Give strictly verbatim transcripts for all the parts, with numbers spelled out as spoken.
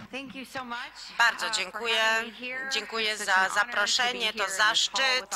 Bardzo dziękuję. Dziękuję za zaproszenie. To zaszczyt,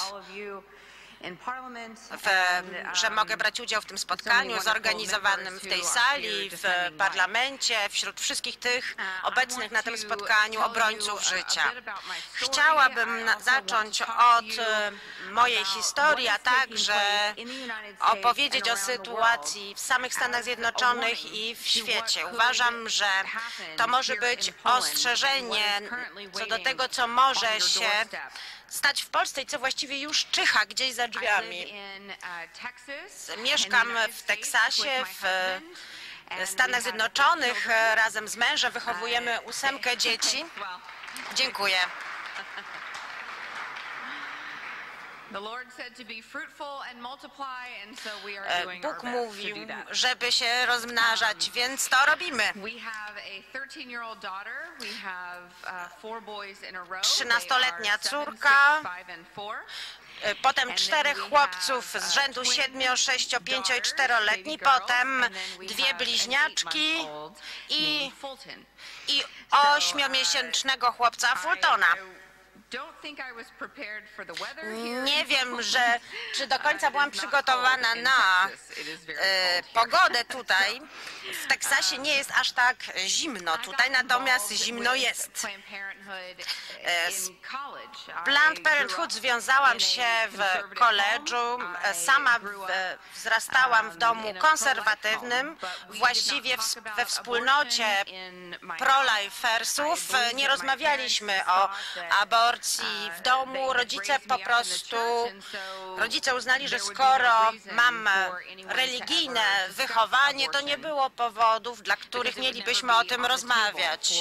w, że mogę brać udział w tym spotkaniu zorganizowanym w tej sali, w parlamencie, wśród wszystkich tych obecnych na tym spotkaniu obrońców życia. Chciałabym zacząć od mojej historii, a także opowiedzieć o sytuacji w samych Stanach Zjednoczonych i w świecie. Uważam, że to może być ostrzeżenie co do tego, co może się stać w Polsce i co właściwie już czyha gdzieś za drzwiami. Mieszkam w Teksasie, w Stanach Zjednoczonych. Razem z mężem wychowujemy ósemkę dzieci. Dziękuję. Bóg mówił, żeby się rozmnażać, więc to robimy. Trzynastoletnia córka, potem czterech chłopców z rzędu siedmiu, sześciu, pięciu i czteroletni, potem dwie bliźniaczki i, i ośmiomiesięcznego chłopca Fultona. Nie wiem, że, czy do końca byłam przygotowana na e, pogodę tutaj. W Teksasie nie jest aż tak zimno tutaj, natomiast zimno jest. E, z Planned Parenthood związałam się w koledżu. Sama wzrastałam w domu konserwatywnym, właściwie we wspólnocie pro-lifersów. Nie rozmawialiśmy o aborcji w domu. Rodzice po prostu, rodzice uznali, że skoro mam religijne wychowanie, to nie było powodów, dla których mielibyśmy o tym rozmawiać.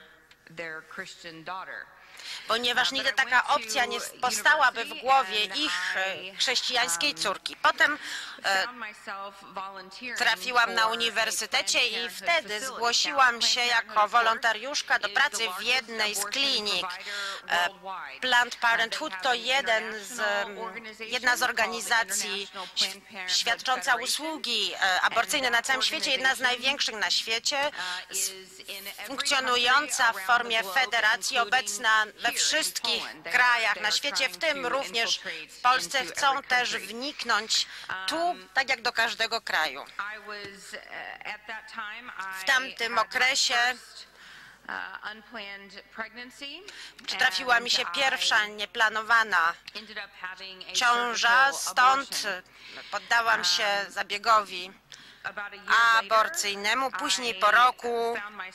Ponieważ nigdy taka opcja nie powstałaby w głowie ich chrześcijańskiej córki. Potem e, trafiłam na uniwersytecie i wtedy zgłosiłam się jako wolontariuszka do pracy w jednej z klinik. E, Planned Parenthood to jeden z, jedna z organizacji świadcząca usługi aborcyjne na całym świecie, jedna z największych na świecie, funkcjonująca w formie federacji, obecna we wszystkich krajach na świecie, w tym również w Polsce. Chcą też wniknąć tu, tak jak do każdego kraju. W tamtym okresie trafiła mi się pierwsza nieplanowana ciąża, stąd poddałam się zabiegowi aborcyjnemu. Później po roku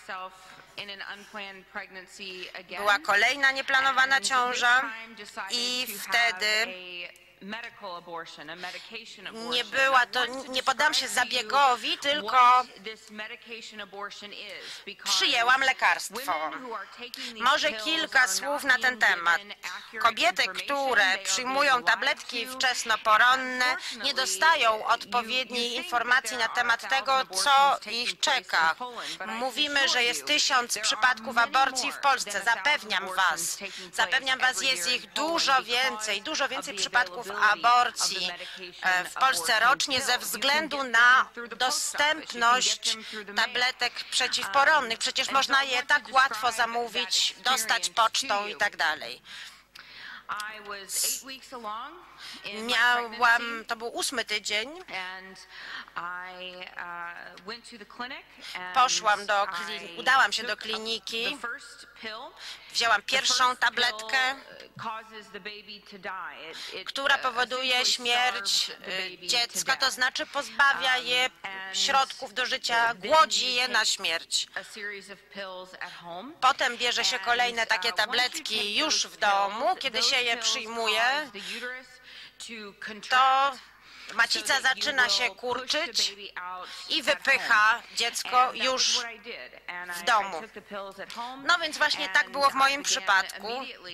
była kolejna nieplanowana ciąża i wtedy nie była to, nie poddałam się zabiegowi, tylko przyjęłam lekarstwo. Może kilka słów na ten temat. Kobiety, które przyjmują tabletki wczesnoporonne, nie dostają odpowiedniej informacji na temat tego, co ich czeka. Mówimy, że jest tysiąc przypadków aborcji w Polsce. Zapewniam was, zapewniam was, jest ich dużo więcej, dużo więcej przypadków aborcji w Polsce rocznie ze względu na dostępność tabletek przeciwporonnych. Przecież można je tak łatwo zamówić, dostać pocztą i tak dalej. Miałam, to był ósmy tydzień. Poszłam do kliniki, udałam się do kliniki. Wzięłam pierwszą tabletkę, która powoduje śmierć dziecka, to znaczy pozbawia je środków do życia, głodzi je na śmierć. Potem bierze się kolejne takie tabletki już w domu. Kiedy się je przyjmuje, to macica zaczyna się kurczyć i wypycha dziecko już w domu. No więc właśnie tak było w moim przypadku.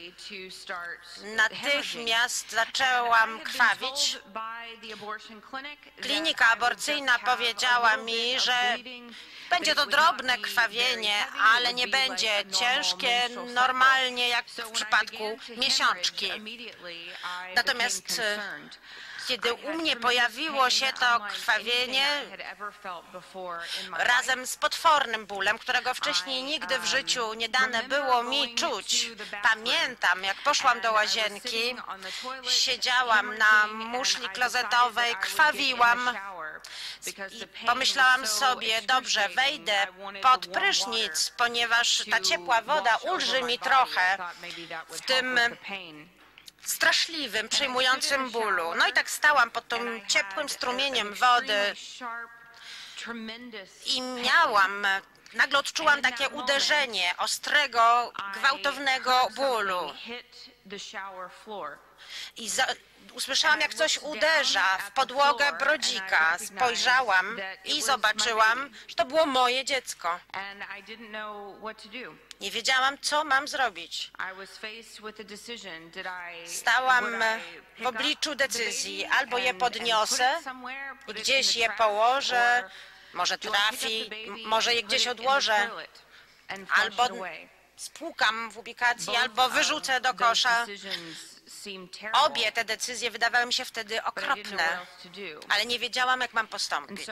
Natychmiast zaczęłam krwawić. Klinika aborcyjna powiedziała mi, że będzie to drobne krwawienie, ale nie będzie ciężkie, normalnie jak w przypadku miesiączki. Natomiast kiedy u mnie pojawiło się to krwawienie razem z potwornym bólem, którego wcześniej nigdy w życiu nie dane było mi czuć. Pamiętam, jak poszłam do łazienki, siedziałam na muszli klozetowej, krwawiłam i pomyślałam sobie, dobrze, wejdę pod prysznic, ponieważ ta ciepła woda ulży mi trochę w tym straszliwym, przejmującym bólu. No i tak stałam pod tym ciepłym strumieniem wody i miałam, nagle odczułam takie uderzenie ostrego, gwałtownego bólu. I za, usłyszałam, jak coś uderza w podłogę brodzika. Spojrzałam i zobaczyłam, że to było moje dziecko. Nie wiedziałam, co mam zrobić. Stałam w obliczu decyzji. Albo je podniosę i gdzieś je położę, może trafi, może je gdzieś odłożę, albo spłukam w ubikacji, albo wyrzucę do kosza. Obie te decyzje wydawały mi się wtedy okropne, ale nie wiedziałam, jak mam postąpić.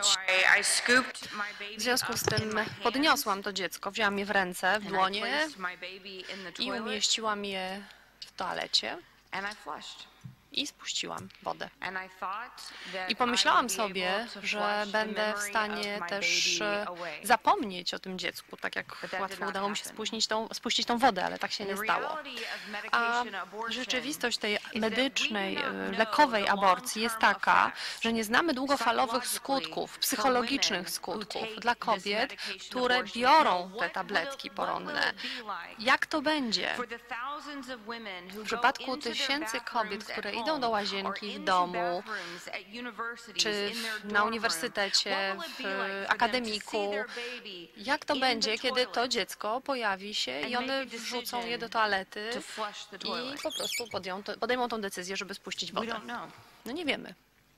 W związku z tym podniosłam to dziecko, wzięłam je w ręce, w dłonie i umieściłam je w toalecie i spuściłam wodę. I pomyślałam sobie, że będę w stanie też zapomnieć o tym dziecku, tak jak łatwo udało mi się spuścić tą, spuścić tą wodę, ale tak się nie stało. A rzeczywistość tej medycznej, lekowej aborcji jest taka, że nie znamy długofalowych skutków, psychologicznych skutków dla kobiet, które biorą te tabletki poronne. Jak to będzie? W przypadku tysięcy kobiet, które idą do łazienki w domu, czy na uniwersytecie, w akademiku. Jak to będzie, kiedy to dziecko pojawi się i one wrzucą je do toalety i po prostu podją, podejmą tą decyzję, żeby spuścić wodę? No nie wiemy.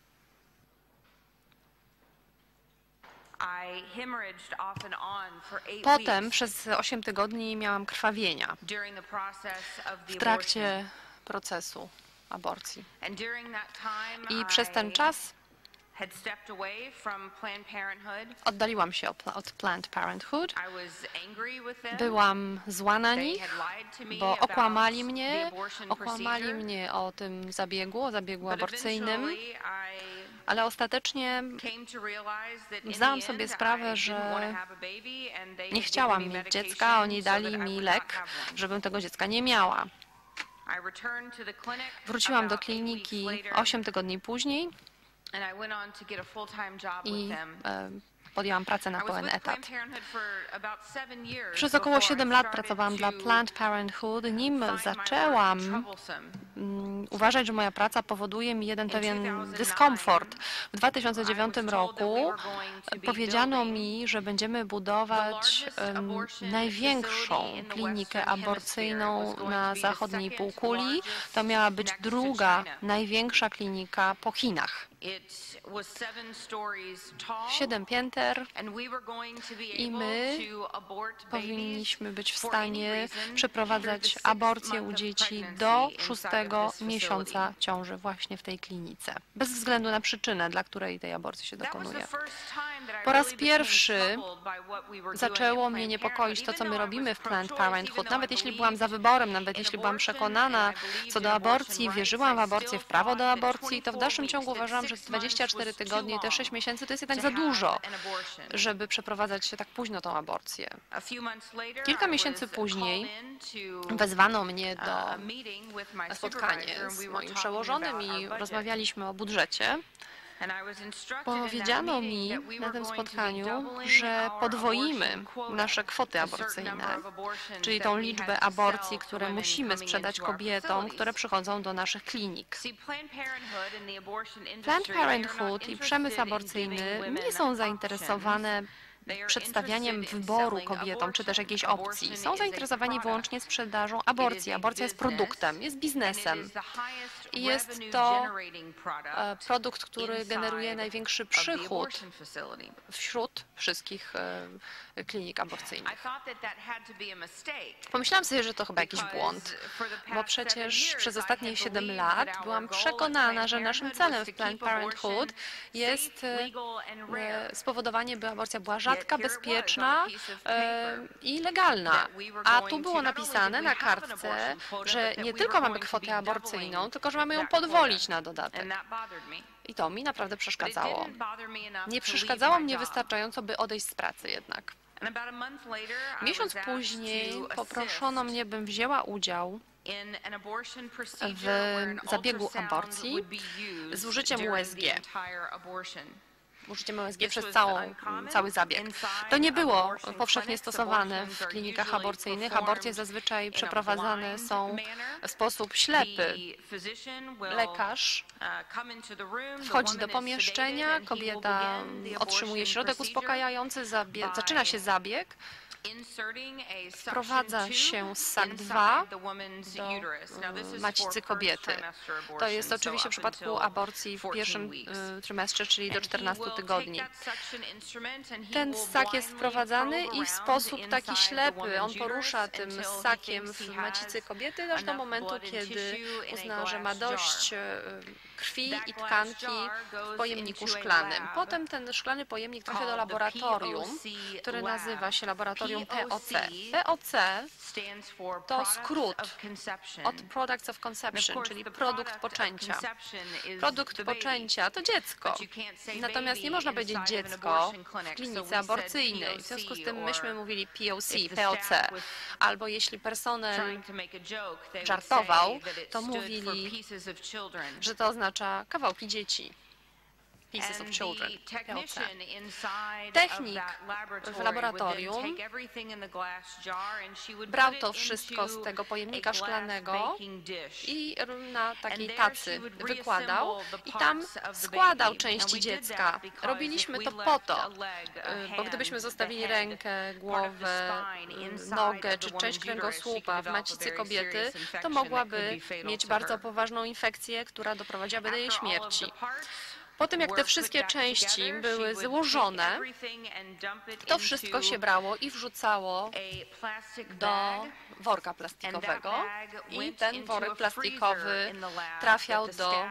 Potem przez osiem tygodni miałam krwawienia w trakcie procesu aborcji. I przez ten czas oddaliłam się od Planned Parenthood. Byłam zła na nich, bo okłamali mnie, okłamali mnie o tym zabiegu, o zabiegu aborcyjnym, ale ostatecznie zdałam sobie sprawę, że nie chciałam mieć dziecka, a oni dali mi lek, żebym tego dziecka nie miała. Wróciłam do kliniki osiem tygodni później i e, podjęłam pracę na pełen etat. Przez około siedem lat pracowałam dla Planned Parenthood, nim zaczęłam um, uważać, że moja praca powoduje mi jeden pewien dyskomfort. W dwa tysiące dziewiątym roku powiedziano mi, że będziemy budować um, największą klinikę aborcyjną na zachodniej półkuli. To miała być druga największa klinika po Chinach. Siedem pięter i my powinniśmy być w stanie przeprowadzać aborcję u dzieci do szóstego miesiąca ciąży właśnie w tej klinice, bez względu na przyczynę, dla której tej aborcji się dokonuje. Po raz pierwszy zaczęło mnie niepokoić to, co my robimy w Planned Parenthood. Nawet jeśli byłam za wyborem, nawet jeśli byłam przekonana co do aborcji, wierzyłam w aborcję, w prawo do aborcji, to w dalszym ciągu uważałam, że dwadzieścia cztery tygodnie, te sześć miesięcy to jest jednak za dużo, żeby przeprowadzać się tak późno tą aborcję. Kilka miesięcy później wezwano mnie do na spotkanie z moim przełożonym i rozmawialiśmy o budżecie. Powiedziano mi na tym spotkaniu, że podwoimy nasze kwoty aborcyjne, czyli tą liczbę aborcji, które musimy sprzedać kobietom, które przychodzą do naszych klinik. Planned Parenthood i przemysł aborcyjny nie są zainteresowane przedstawianiem wyboru kobietom, czy też jakiejś opcji. Są zainteresowani wyłącznie sprzedażą aborcji. Aborcja jest produktem, jest biznesem. I jest to e, produkt, który generuje największy przychód wśród wszystkich e, klinik aborcyjnych. Pomyślałam sobie, że to chyba jakiś błąd, bo przecież przez ostatnie siedem lat byłam przekonana, że naszym celem w Planned Parenthood jest e, spowodowanie, by aborcja była rzadka, bezpieczna e, i legalna. A tu było napisane na kartce, że nie tylko mamy kwotę aborcyjną, tylko że mamy ją podwolić na dodatek. I to mi naprawdę przeszkadzało. Nie przeszkadzało mnie wystarczająco, by odejść z pracy jednak. Miesiąc później poproszono mnie, bym wzięła udział w zabiegu aborcji z użyciem U S G. Użyciem U S G przez całą, cały zabieg. To nie było powszechnie stosowane w klinikach aborcyjnych. Aborcje zazwyczaj przeprowadzane są w sposób ślepy. Lekarz wchodzi do pomieszczenia, kobieta otrzymuje środek uspokajający, zaczyna się zabieg. Wprowadza się ssak dwa do macicy kobiety. To jest oczywiście w przypadku aborcji w pierwszym trymestrze, czyli do czternastu tygodni. Ten ssak jest wprowadzany i w sposób taki ślepy on porusza tym ssakiem w macicy kobiety aż do momentu, kiedy uzna, że ma dość krwi i tkanki w pojemniku szklanym. Potem ten szklany pojemnik trafia do laboratorium, które nazywa się laboratorium P O C. P O C to skrót od Products of Conception, czyli produkt poczęcia. Produkt poczęcia to dziecko. Natomiast nie można powiedzieć dziecko w klinice aborcyjnej. W związku z tym myśmy mówili P O C, P O C. Albo jeśli personel żartował, to mówili, że to oznacza kawałki dzieci. Pieces of Children, P O C. Technik w laboratorium brał to wszystko z tego pojemnika szklanego i na takiej tacy wykładał i tam składał części dziecka. Robiliśmy to po to, bo gdybyśmy zostawili rękę, głowę, nogę czy część kręgosłupa w macicy kobiety, to mogłaby mieć bardzo poważną infekcję, która doprowadziłaby do jej śmierci. Po tym, jak te wszystkie części były złożone, to wszystko się brało i wrzucało do worka plastikowego i ten worek plastikowy trafiał do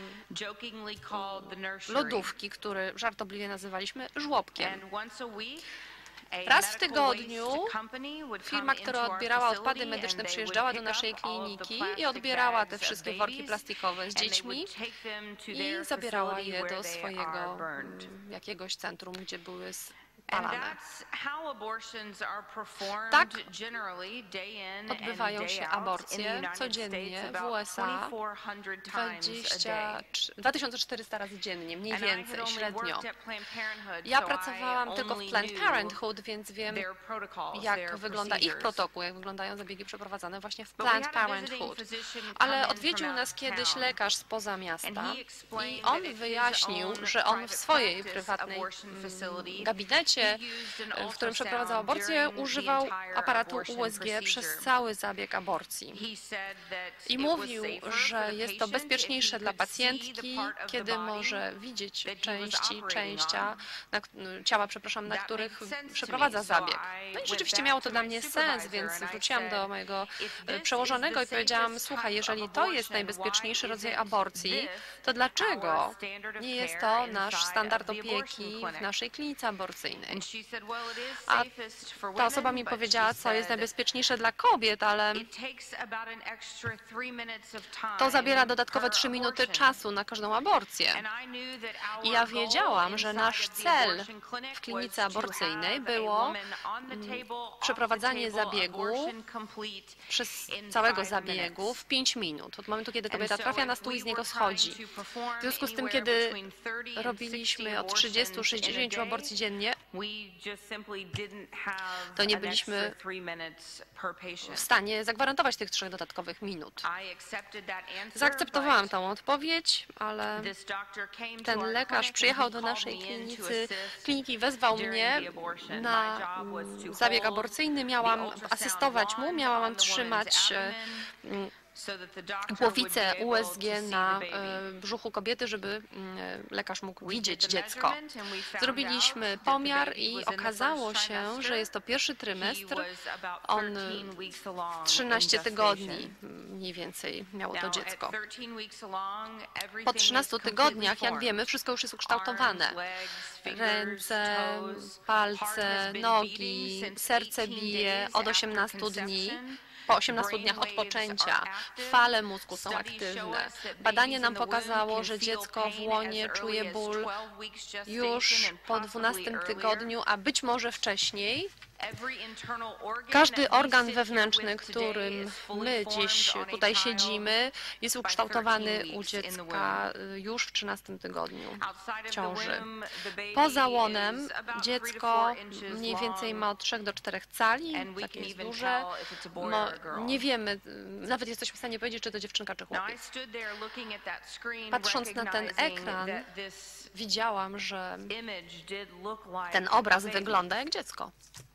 lodówki, który żartobliwie nazywaliśmy żłobkiem. Raz w tygodniu firma, która odbierała odpady medyczne, przyjeżdżała do naszej kliniki i odbierała te wszystkie worki plastikowe z dziećmi i zabierała je do swojego jakiegoś centrum, gdzie były spalane. Tak odbywają się aborcje codziennie w U S A dwa tysiące czterysta razy dziennie, mniej więcej, średnio. Ja pracowałam tylko w Planned Parenthood, więc wiem, jak wygląda ich protokół, jak wyglądają zabiegi przeprowadzane właśnie w Planned Parenthood. Ale odwiedził nas kiedyś lekarz spoza miasta i on wyjaśnił, że on w swojej prywatnej gabinecie, w którym przeprowadzał aborcję, używał aparatu U S G przez cały zabieg aborcji. I mówił, że jest to bezpieczniejsze dla pacjentki, kiedy może widzieć części, częścia, na, ciała, przepraszam, na których przeprowadza zabieg. No i rzeczywiście miało to dla mnie sens, więc wróciłam do mojego przełożonego i powiedziałam, słuchaj, jeżeli to jest najbezpieczniejszy rodzaj aborcji, to dlaczego nie jest to nasz standard opieki w naszej klinice aborcyjnej? A ta osoba mi powiedziała, co jest najbezpieczniejsze dla kobiet, ale to zabiera dodatkowe trzy minuty czasu na każdą aborcję. I ja wiedziałam, że nasz cel w klinice aborcyjnej było przeprowadzanie zabiegu, przez całego zabiegu w pięć minut, od momentu, kiedy kobieta trafia na stół i z niego schodzi. W związku z tym, kiedy robiliśmy od trzydziestu do sześćdziesięciu aborcji dziennie, to nie byliśmy w stanie zagwarantować tych trzech dodatkowych minut. Zaakceptowałam tą odpowiedź, ale ten lekarz przyjechał do naszej klinicy, kliniki i wezwał mnie na zabieg aborcyjny. Miałam asystować mu, miałam trzymać głowicę U S G na brzuchu kobiety, żeby lekarz mógł widzieć dziecko. Zrobiliśmy pomiar i okazało się, że jest to pierwszy trymestr. On trzynaście tygodni mniej więcej miało to dziecko. Po trzynastu tygodniach, jak wiemy, wszystko już jest ukształtowane. Ręce, palce, nogi, serce bije od osiemnastu dni. Po osiemnastu dniach od poczęcia fale mózgu są aktywne. Badanie nam pokazało, że dziecko w łonie czuje ból już po dwunastym tygodniu, a być może wcześniej. Każdy organ wewnętrzny, którym my dziś tutaj siedzimy, jest ukształtowany u dziecka już w trzynastym tygodniu ciąży. Poza łonem dziecko mniej więcej ma od trzech do czterech cali, takie jest duże. Mo, nie wiemy, nawet jesteśmy w stanie powiedzieć, czy to dziewczynka, czy chłopiec. Patrząc na ten ekran, widziałam, że ten obraz wygląda jak dziecko.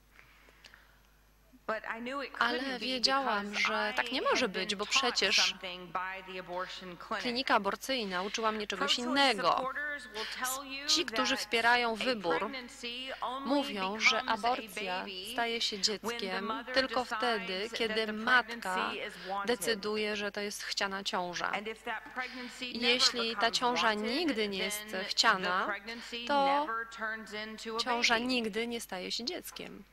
Ale wiedziałam, że tak nie może być, bo przecież klinika aborcyjna uczyła mnie czegoś innego. Ci, którzy wspierają wybór, mówią, że aborcja staje się dzieckiem tylko wtedy, kiedy matka decyduje, że to jest chciana ciąża. Jeśli ta ciąża nigdy nie jest chciana, to ciąża nigdy nie staje się dzieckiem.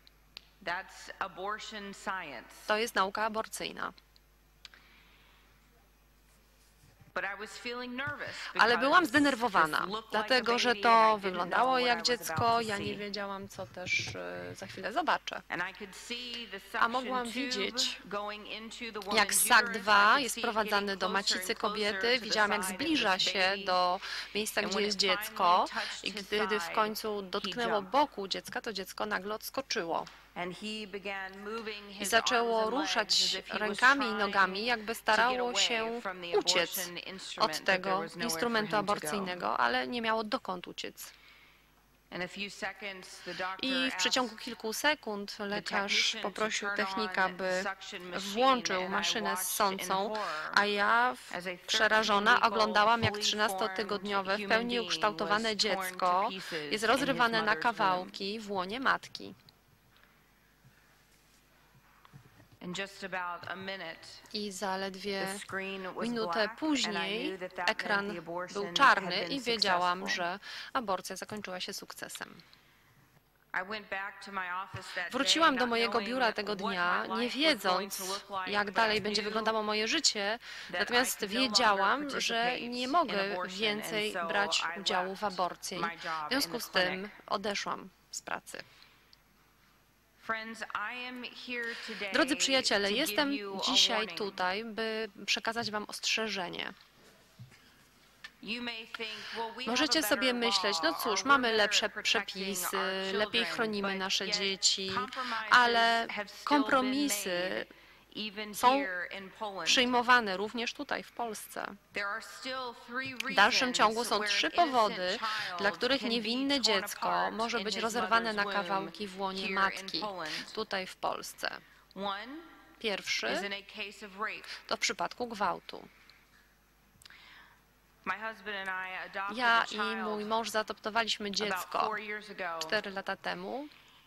To jest nauka aborcyjna. Ale byłam zdenerwowana, dlatego że to wyglądało jak dziecko, ja nie wiedziałam, co też za chwilę zobaczę. A mogłam widzieć, jak ssak dwa jest prowadzany do macicy kobiety, widziałam, jak zbliża się do miejsca, gdzie jest dziecko i gdy w końcu dotknęło boku dziecka, to dziecko nagle odskoczyło. I zaczęło ruszać rękami i nogami, jakby starało się uciec od tego instrumentu aborcyjnego, ale nie miało dokąd uciec. I w przeciągu kilku sekund lekarz poprosił technika, by włączył maszynę ssącą, a ja, przerażona, oglądałam, jak trzynastotygodniowe, w pełni ukształtowane dziecko jest rozrywane na kawałki w łonie matki. I zaledwie minutę później ekran był czarny i wiedziałam, że aborcja zakończyła się sukcesem. Wróciłam do mojego biura tego dnia, nie wiedząc, jak dalej będzie wyglądało moje życie, natomiast wiedziałam, że nie mogę więcej brać udziału w aborcji. W związku z tym odeszłam z pracy. Drodzy przyjaciele, jestem dzisiaj tutaj, by przekazać wam ostrzeżenie. Możecie sobie myśleć, no cóż, mamy lepsze przepisy, lepiej chronimy nasze dzieci, ale kompromisy są przyjmowane również tutaj w Polsce. W dalszym ciągu są trzy powody, dla których niewinne dziecko może być rozerwane na kawałki w łonie matki tutaj w Polsce. Pierwszy to w przypadku gwałtu. Ja i mój mąż zaadoptowaliśmy dziecko cztery lata temu,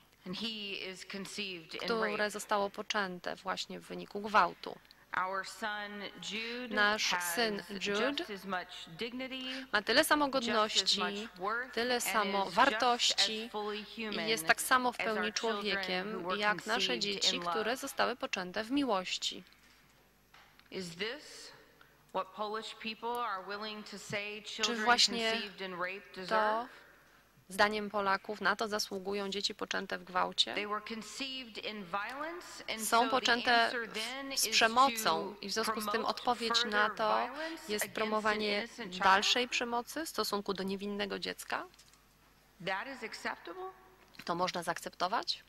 które zostało poczęte właśnie w wyniku gwałtu. Nasz syn Jude ma tyle samo godności, tyle samo wartości i jest tak samo w pełni człowiekiem, jak nasze dzieci, które zostały poczęte w miłości. Czy właśnie to, zdaniem Polaków, na to zasługują dzieci poczęte w gwałcie? Są poczęte z przemocą i w związku z tym odpowiedź na to jest promowanie dalszej przemocy w stosunku do niewinnego dziecka? To można zaakceptować?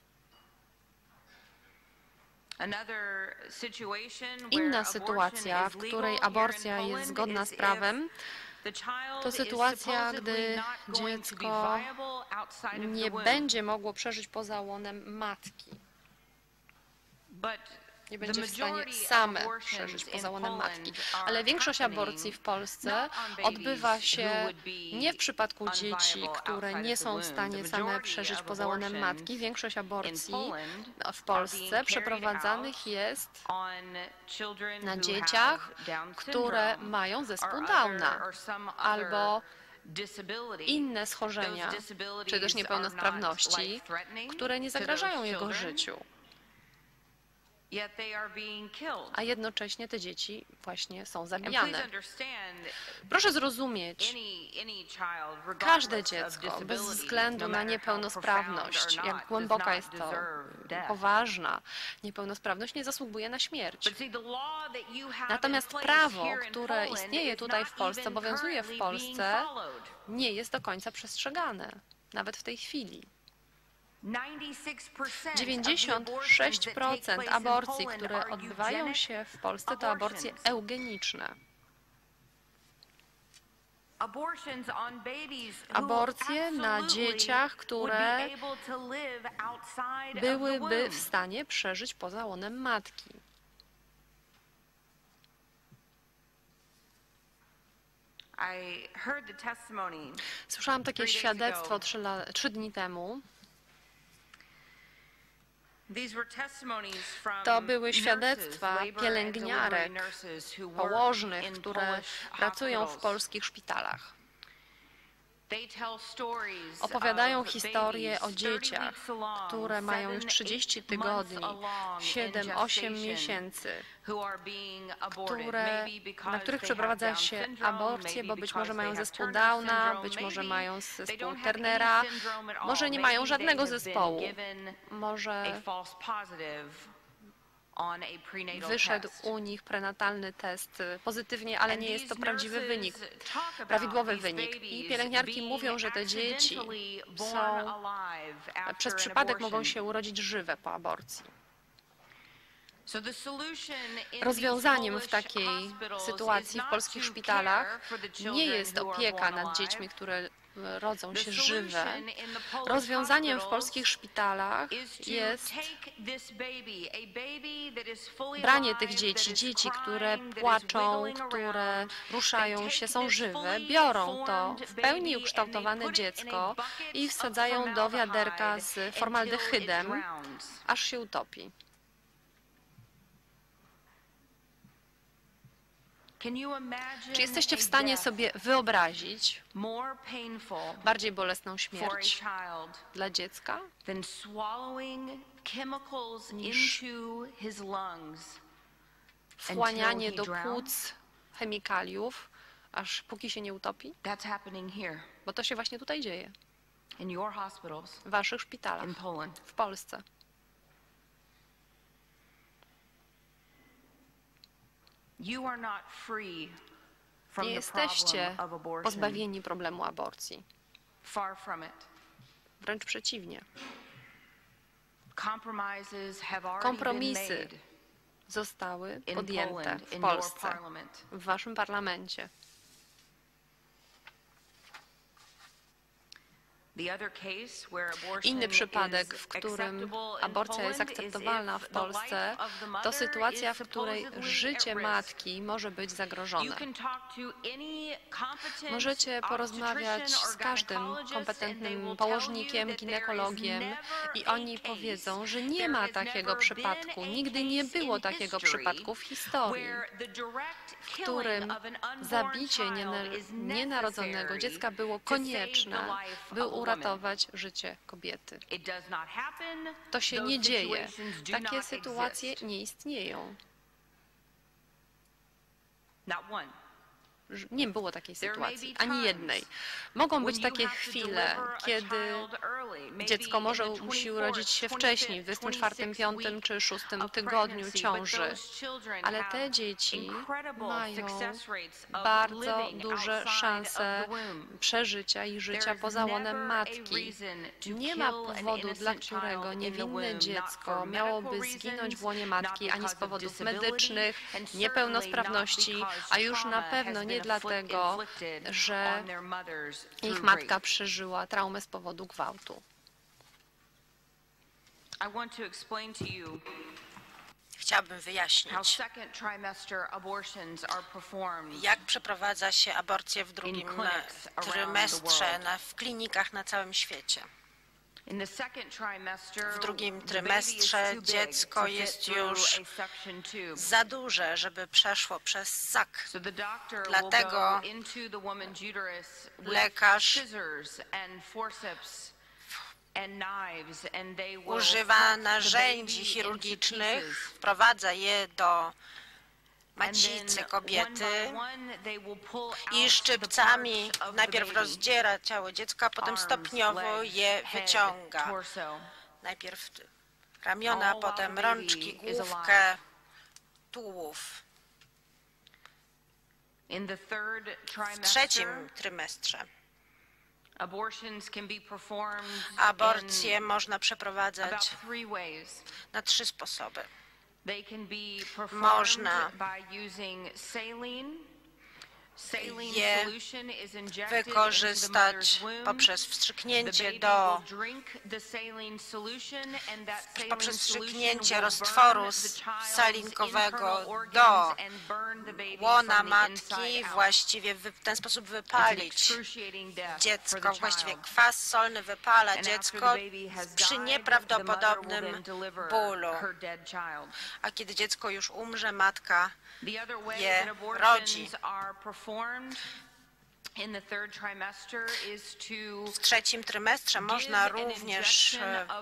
Inna sytuacja, w której aborcja jest zgodna z prawem, to sytuacja, gdy dziecko nie będzie mogło przeżyć poza łonem matki. Nie będzie w stanie same przeżyć poza łonem matki. Ale większość aborcji w Polsce odbywa się nie w przypadku dzieci, które nie są w stanie same przeżyć poza łonem matki. Większość aborcji w Polsce przeprowadzanych jest na dzieciach, które mają zespół Downa albo inne schorzenia, czy też niepełnosprawności, które nie zagrażają jego życiu. A jednocześnie te dzieci właśnie są zabijane. Proszę zrozumieć, każde dziecko, bez względu na niepełnosprawność, jak głęboka jest to poważna niepełnosprawność, nie zasługuje na śmierć. Natomiast prawo, które istnieje tutaj w Polsce, obowiązuje w Polsce, nie jest do końca przestrzegane, nawet w tej chwili. dziewięćdziesiąt sześć procent aborcji, które odbywają się w Polsce, to aborcje eugeniczne. Aborcje na dzieciach, które byłyby w stanie przeżyć poza łonem matki. Słyszałam takie świadectwo trzy, trzy dni temu. To były świadectwa pielęgniarek, położnych, które pracują w polskich szpitalach. Opowiadają historie o dzieciach, które mają już trzydzieści tygodni, siedem osiem miesięcy, które, na których przeprowadza się aborcje, bo być może mają zespół Downa, być może mają zespół Turnera, może nie mają żadnego zespołu, może wyszedł u nich prenatalny test pozytywnie, ale nie jest to prawdziwy wynik, prawidłowy wynik. I pielęgniarki mówią, że te dzieci są, przez przypadek mogą się urodzić żywe po aborcji. Rozwiązaniem w takiej sytuacji w polskich szpitalach nie jest opieka nad dziećmi, które rodzą się żywe. Rozwiązaniem w polskich szpitalach jest branie tych dzieci, dzieci, które płaczą, które ruszają się, są żywe, biorą to w pełni ukształtowane dziecko i wsadzają do wiaderka z formaldehydem, aż się utopi. Czy jesteście w stanie sobie wyobrazić bardziej bolesną śmierć dla dziecka niż wchłanianie do płuc chemikaliów, aż póki się nie utopi? Bo to się właśnie tutaj dzieje. W waszych szpitalach w Polsce. Nie jesteście pozbawieni problemu aborcji. Wręcz przeciwnie. Kompromisy zostały podjęte w Polsce, w waszym parlamencie. Inny przypadek, w którym aborcja jest akceptowalna w Polsce, to sytuacja, w której życie matki może być zagrożone. Możecie porozmawiać z każdym kompetentnym położnikiem, ginekologiem i oni powiedzą, że nie ma takiego przypadku, nigdy nie było takiego przypadku w historii, w którym zabicie nienarodzonego dziecka było konieczne, by uratować życie kobiety. To się nie dzieje. Takie sytuacje nie istnieją. nie było takiej sytuacji, ani jednej. Mogą być takie chwile, kiedy dziecko może musi urodzić się wcześniej, w dwudziestym czwartym, piątym czy szóstym tygodniu ciąży, ale te dzieci mają bardzo duże szanse przeżycia i życia poza łonem matki. Nie ma powodu, dla którego niewinne dziecko miałoby zginąć w łonie matki, ani z powodów medycznych, niepełnosprawności, a już na pewno nie dlatego, że ich matka przeżyła traumę z powodu gwałtu. Chciałabym wyjaśnić, jak przeprowadza się aborcję w drugim trymestrze na, w klinikach na całym świecie. W drugim trymestrze dziecko jest już za duże, żeby przeszło przez sak. Dlatego lekarz używa narzędzi chirurgicznych, wprowadza je do macicy kobiety i szczypcami najpierw rozdziera ciało dziecka, a potem stopniowo je wyciąga. Najpierw ramiona, potem rączki, główkę, tułów. W trzecim trymestrze aborcję można przeprowadzać na trzy sposoby. Można je wykorzystać poprzez wstrzyknięcie do poprzez wstrzyknięcie roztworu salinkowego do łona matki, właściwie w ten sposób wypalić dziecko, właściwie kwas solny wypala dziecko przy nieprawdopodobnym bólu. A kiedy dziecko już umrze, matka je rodzi. W trzecim trymestrze można również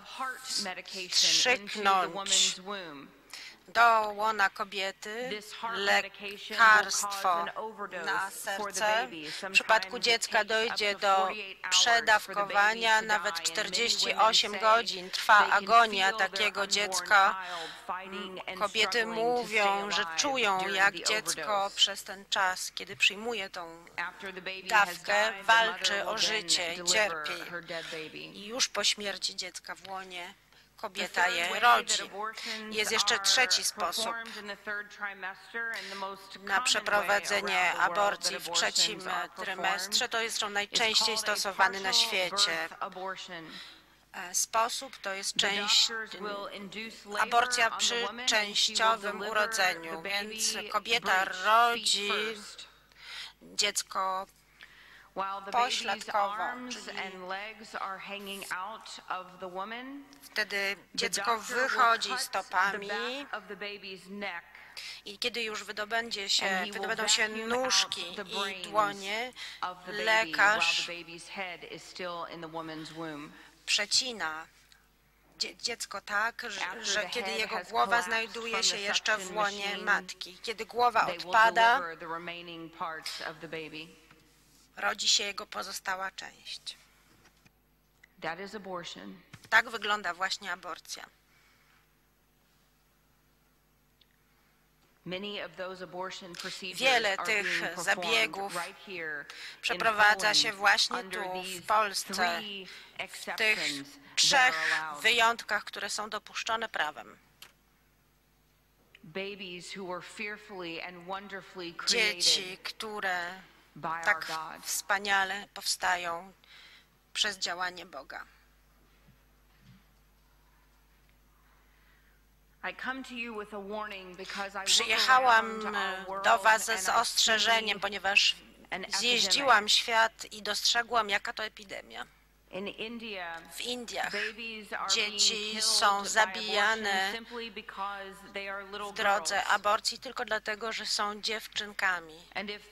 wstrzyknąć do łona kobiety lekarstwo na serce. W przypadku dziecka dojdzie do przedawkowania, nawet czterdzieści osiem godzin trwa agonia takiego dziecka. Kobiety mówią, że czują, jak dziecko przez ten czas, kiedy przyjmuje tą dawkę, walczy o życie i cierpi. I już po śmierci dziecka w łonie kobieta je rodzi. Jest jeszcze trzeci sposób na przeprowadzenie aborcji w trzecim trymestrze. To jest najczęściej stosowany na świecie sposób. To jest część, aborcja przy częściowym urodzeniu, więc kobieta rodzi dziecko pośladkowo, wtedy dziecko wychodzi stopami i kiedy już wydobędzie się, wydobędą się nóżki i dłonie, lekarz przecina dziecko tak, że, że kiedy jego głowa znajduje się jeszcze w łonie matki, kiedy głowa odpada, rodzi się jego pozostała część. Tak wygląda właśnie aborcja. Wiele tych zabiegów przeprowadza się właśnie tu, w Polsce, w tych trzech wyjątkach, które są dopuszczone prawem. Dzieci, które tak wspaniale powstają przez działanie Boga. Przyjechałam do Was z ostrzeżeniem, ponieważ zjeździłam świat i dostrzegłam, jaka to epidemia. W Indiach dzieci są zabijane w drodze aborcji tylko dlatego, że są dziewczynkami.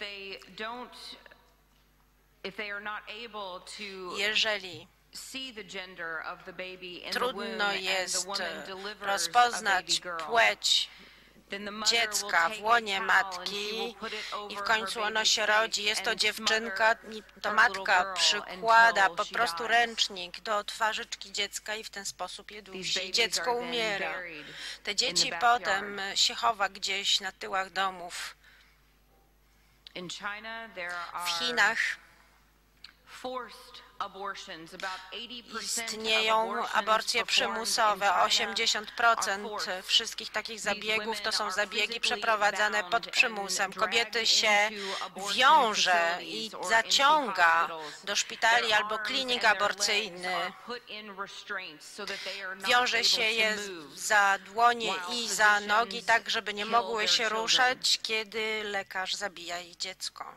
Jeżeli trudno jest rozpoznać płeć dziecka w łonie matki i w końcu ono się rodzi. Jest to dziewczynka i to matka przykłada po prostu ręcznik do twarzyczki dziecka i w ten sposób je dusi. Dziecko umiera. Te dzieci potem się chowa gdzieś na tyłach domów. W Chinach istnieją aborcje przymusowe. osiemdziesiąt procent wszystkich takich zabiegów to są zabiegi przeprowadzane pod przymusem. Kobiety się wiąże i zaciąga do szpitali albo klinik aborcyjnych. Wiąże się je za dłonie i za nogi, tak żeby nie mogły się ruszać, kiedy lekarz zabija ich dziecko.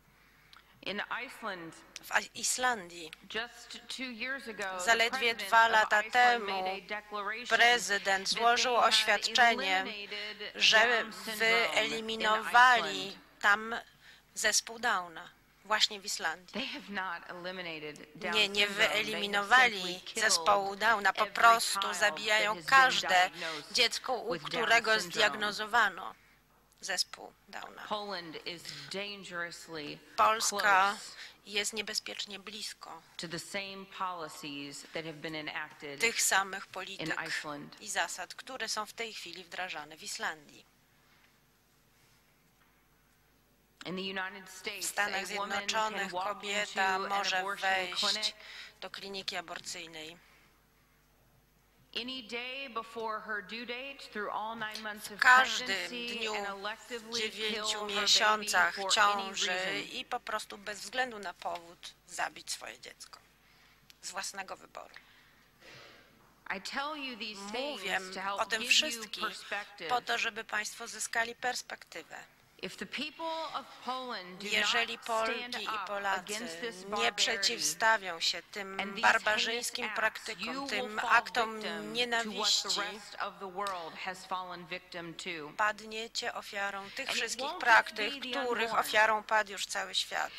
W Islandii zaledwie dwa lata temu prezydent złożył oświadczenie, że wyeliminowali tam zespół Downa. Właśnie w Islandii. Nie, nie wyeliminowali zespołu Downa, po prostu zabijają każde dziecko, u którego zdiagnozowano zespół Downa. Polska jest niebezpiecznie blisko tych samych polityk i zasad, które są w tej chwili wdrażane w Islandii. W Stanach Zjednoczonych kobieta może wejść do kliniki aborcyjnej w każdym dniu w dziewięciu miesiącach ciąży i po prostu bez względu na powód zabić swoje dziecko z własnego wyboru. Mówię o tym wszystkim po to, żeby Państwo zyskali perspektywę. Jeżeli Polki i Polacy nie przeciwstawią się tym barbarzyńskim praktykom, tym aktom nienawiści, padniecie ofiarą tych wszystkich praktyk, których ofiarą padł już cały świat.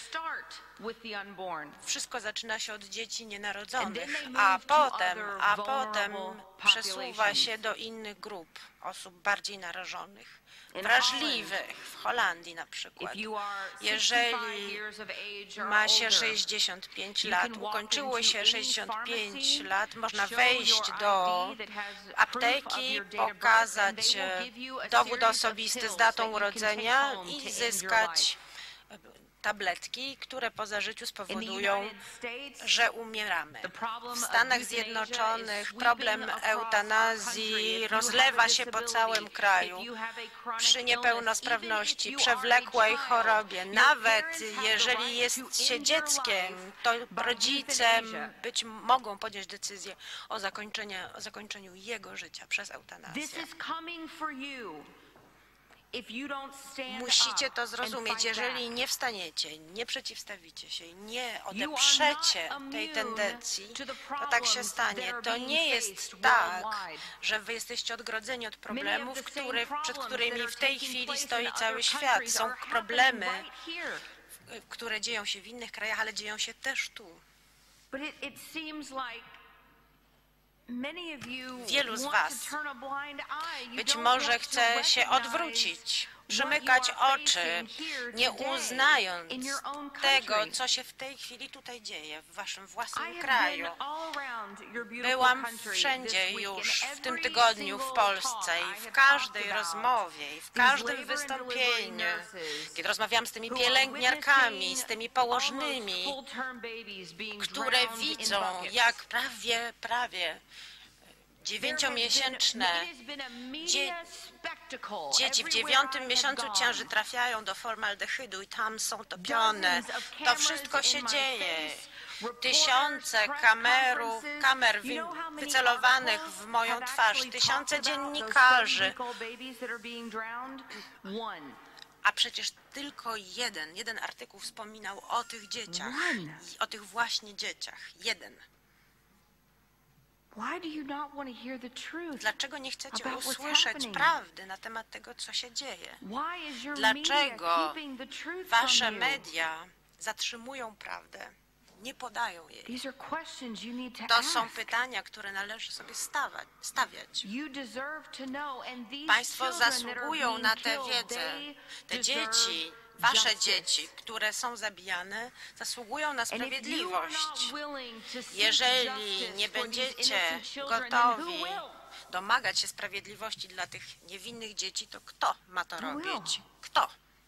Wszystko zaczyna się od dzieci nienarodzonych, a potem, a potem przesuwa się do innych grup osób bardziej narażonych, wrażliwych, w Holandii na przykład. Jeżeli ma się sześćdziesiąt pięć lat, ukończyło się sześćdziesiąt pięć lat, można wejść do apteki, pokazać dowód osobisty z datą urodzenia i zyskać tabletki, które po zażyciu spowodują, że umieramy. W Stanach Zjednoczonych problem eutanazji rozlewa się po całym kraju. Przy niepełnosprawności, przewlekłej chorobie, nawet jeżeli jest się dzieckiem, to rodzice być mogą podjąć decyzję o zakończeniu, o zakończeniu jego życia przez eutanazję. Musicie to zrozumieć. Jeżeli nie wstaniecie, nie przeciwstawicie się, nie odeprzecie tej tendencji, to tak się stanie. To nie jest tak, że wy jesteście odgrodzeni od problemów, które, przed którymi w tej chwili stoi cały świat. Są problemy, które dzieją się w innych krajach, ale dzieją się też tu. Wielu z Was być może chce się odwrócić, przymykać oczy, nie uznając tego, co się w tej chwili tutaj dzieje w Waszym własnym kraju. Byłam wszędzie już w tym tygodniu w Polsce i w każdej rozmowie, i w każdym wystąpieniu, kiedy rozmawiałam z tymi pielęgniarkami, z tymi położnymi, które widzą, jak prawie, prawie dziewięciomiesięczne dzie dzieci w dziewiątym miesiącu ciąży trafiają do formaldehydu i tam są topione. To wszystko się dzieje. Tysiące kamerów, kamer wycelowanych w moją twarz, tysiące dziennikarzy. A przecież tylko jeden, jeden artykuł wspominał o tych dzieciach, o tych właśnie dzieciach. Jeden. Dlaczego nie chcecie usłyszeć prawdy na temat tego, co się dzieje? Dlaczego wasze media zatrzymują prawdę? nie podają jej. These are questions you need to To są ask. pytania, które należy sobie stawać, stawiać. You deserve to know, and these Państwo children that are zasługują being na tę killed, wiedzę. they Te deserve dzieci, wasze justice. dzieci, które są zabijane, zasługują na And if you are sprawiedliwość. not willing to seek Jeżeli justice nie for these będziecie innocent children, then who gotowi will? domagać się sprawiedliwości dla tych niewinnych dzieci, to kto ma to Who will? robić? Kto?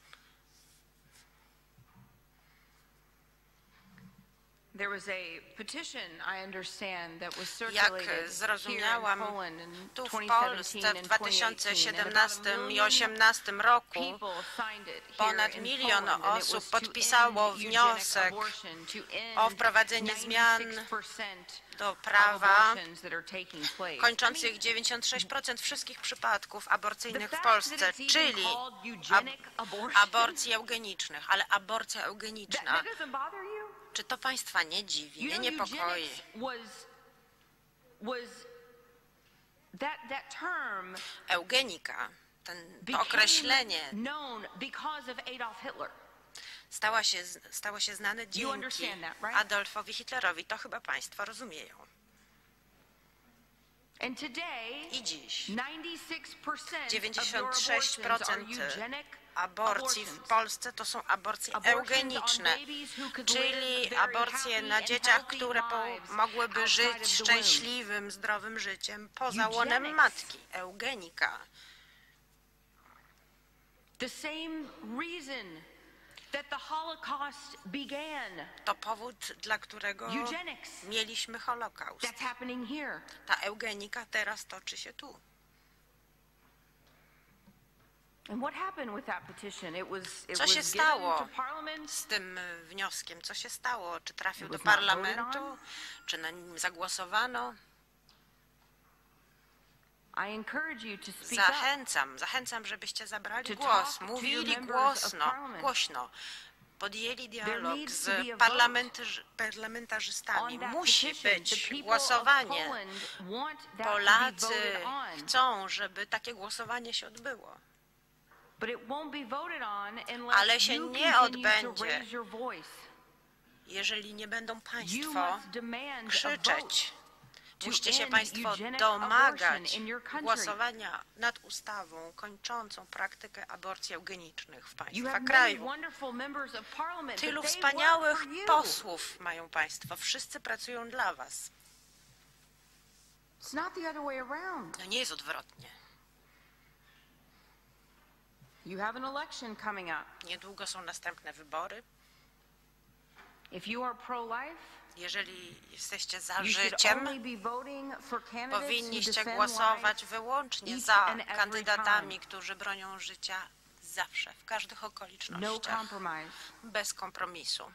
There was a petition, I understand, that was Jak circulated here in zrozumiałam, Poland in tu w twenty Polsce seventeen w and dwa twenty tysiące eighteen, and about a siedemnastym i million osiemnastym roku people signed it here ponad in milion Poland, and it osób was to podpisało end wniosek eugenic abortion, to end o wprowadzenie zmian ninety-six percent do of prawa abortions that are taking place. kończących dziewięćdziesiąt sześć procent wszystkich przypadków aborcyjnych w The fact Polsce, that it's even czyli called ab eugenic abortion, aborcji eugenicznych, ale aborcja that, eugeniczna, that doesn't bother you? czy to Państwa nie dziwi, You nie know, niepokoi? eugenics was was that that term Eugenika, ten, to became określenie known because of Adolf Hitler. stała się, stało się znane dzięki understand that, right? Adolfowi Hitlerowi. To chyba Państwo rozumieją. And today, I dziś ninety-six percent of dziewięćdziesiąt your sześć abortions are procent eugenic aborcji w abortions. Polsce to są aborcje Abortions on eugeniczne, babies who could czyli live very aborcje happy na and dzieciach, healthy które po, lives mogłyby outside żyć of the womb. szczęśliwym, zdrowym życiem poza łonem Eugenics. matki. Eugenika. The same reason that the Holocaust began. To powód, dla którego Eugenics. mieliśmy Holokaust. That's happening here. Ta eugenika teraz toczy się tu. And what happened with that petition? It was it Co się was given stało to Parliament. z tym y, wnioskiem? Co się stało? Czy trafił It do was not voted parlamentu? on. Czy na nim zagłosowano? I encourage you to speak up. Zachęcam, zachęcam, żebyście zabrali To głos, talk to mówili members of głośno, parliament. głośno. Podjęli dialog needs to be a z vote parlamentarzy- parlamentarzystami. On that Musi petition. The być people of głosowanie. Poland want that to be Polacy voted on. chcą, żeby takie głosowanie się odbyło. But it won't be voted on unless Ale się you nie continue to odbędzie. raise your voice. Jeżeli nie będą You Państwo must demand a vote krzyczeć, to musicie się end Państwo eugenic domagać abortion in your country. głosowania nad ustawą kończącą praktykę aborcji eugenicznych w You Państwa have many kraju. wonderful members of parliament, Tylu but they wspaniałych work for you. posłów mają Państwo. Wszyscy pracują dla Was. It's not the other way around. No nie jest odwrotnie. You have an election coming up. Niedługo są następne wybory. If you are pro-life, Jeżeli jesteście za you should życiem, only be voting for candidates who powinniście defend głosować life wyłącznie each za and every kandydatami, time. którzy bronią życia zawsze, w każdych No okolicznościach, compromise. bez kompromisu.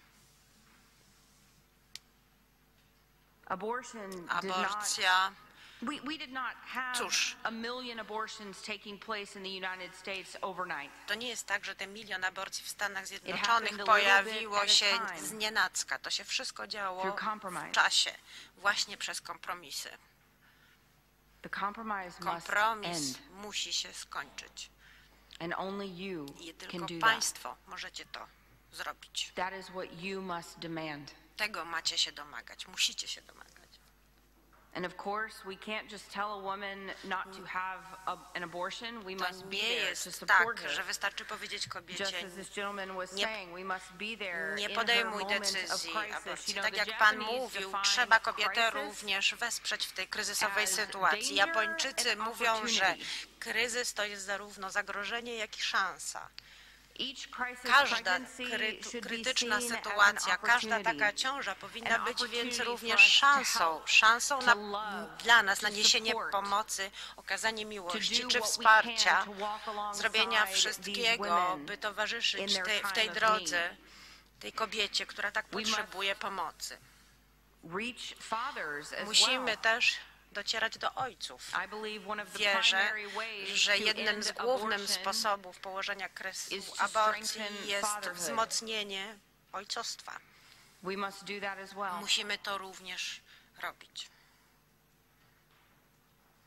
Abortion did not Aborcja We, we did not have Cóż. a million abortions taking place in the United States overnight. to nie jest tak, że te milion aborcji w Stanach happened Zjednoczonych a little pojawiło bit at a się time. znienacka. To się wszystko działo Through compromise. w czasie, właśnie przez kompromisy. The compromise must Kompromis end, musi się skończyć. and only you I can tylko do that. Państwo możecie to zrobić. That is what you must demand. Tego macie się domagać, musicie się domagać. And of course, we can't just tell a woman not to have a, an abortion. We To must be nie there to jest support tak, her. że wystarczy powiedzieć Just kobiecie, as this gentleman was nie- saying, we must be there nie in her podejmuj moment of decyzji crisis. aborcji. You know, Tak the jak Pan Japanese mówił, define trzeba kobietę crisis również wesprzeć w tej kryzysowej as sytuacji. danger Japończycy and mówią, że opportunity. kryzys to jest zarówno zagrożenie, jak i szansa. Each crisis Każda pregnancy kry, should be krytyczna seen as an sytuacja, każda opportunity. taka ciąża powinna An być więc opportunity również for us to szansą. help, Szansą to na, love, dla nas to na niesienie support, pomocy, okazanie miłości do czy what we wsparcia, can to walk alongside zrobienia these wszystkiego, women by towarzyszyć in their tej, w time tej of drodze tej kobiecie, która tak We must potrzebuje pomocy. reach fathers as Musimy well. też docierać do ojców. I believe one of the Wierzę, primary ways że to jednym z end głównych abortion sposobów położenia kresu is to aborcji strengthen jest fatherhood. wzmocnienie ojcostwa. we must do that as well. Musimy to również robić.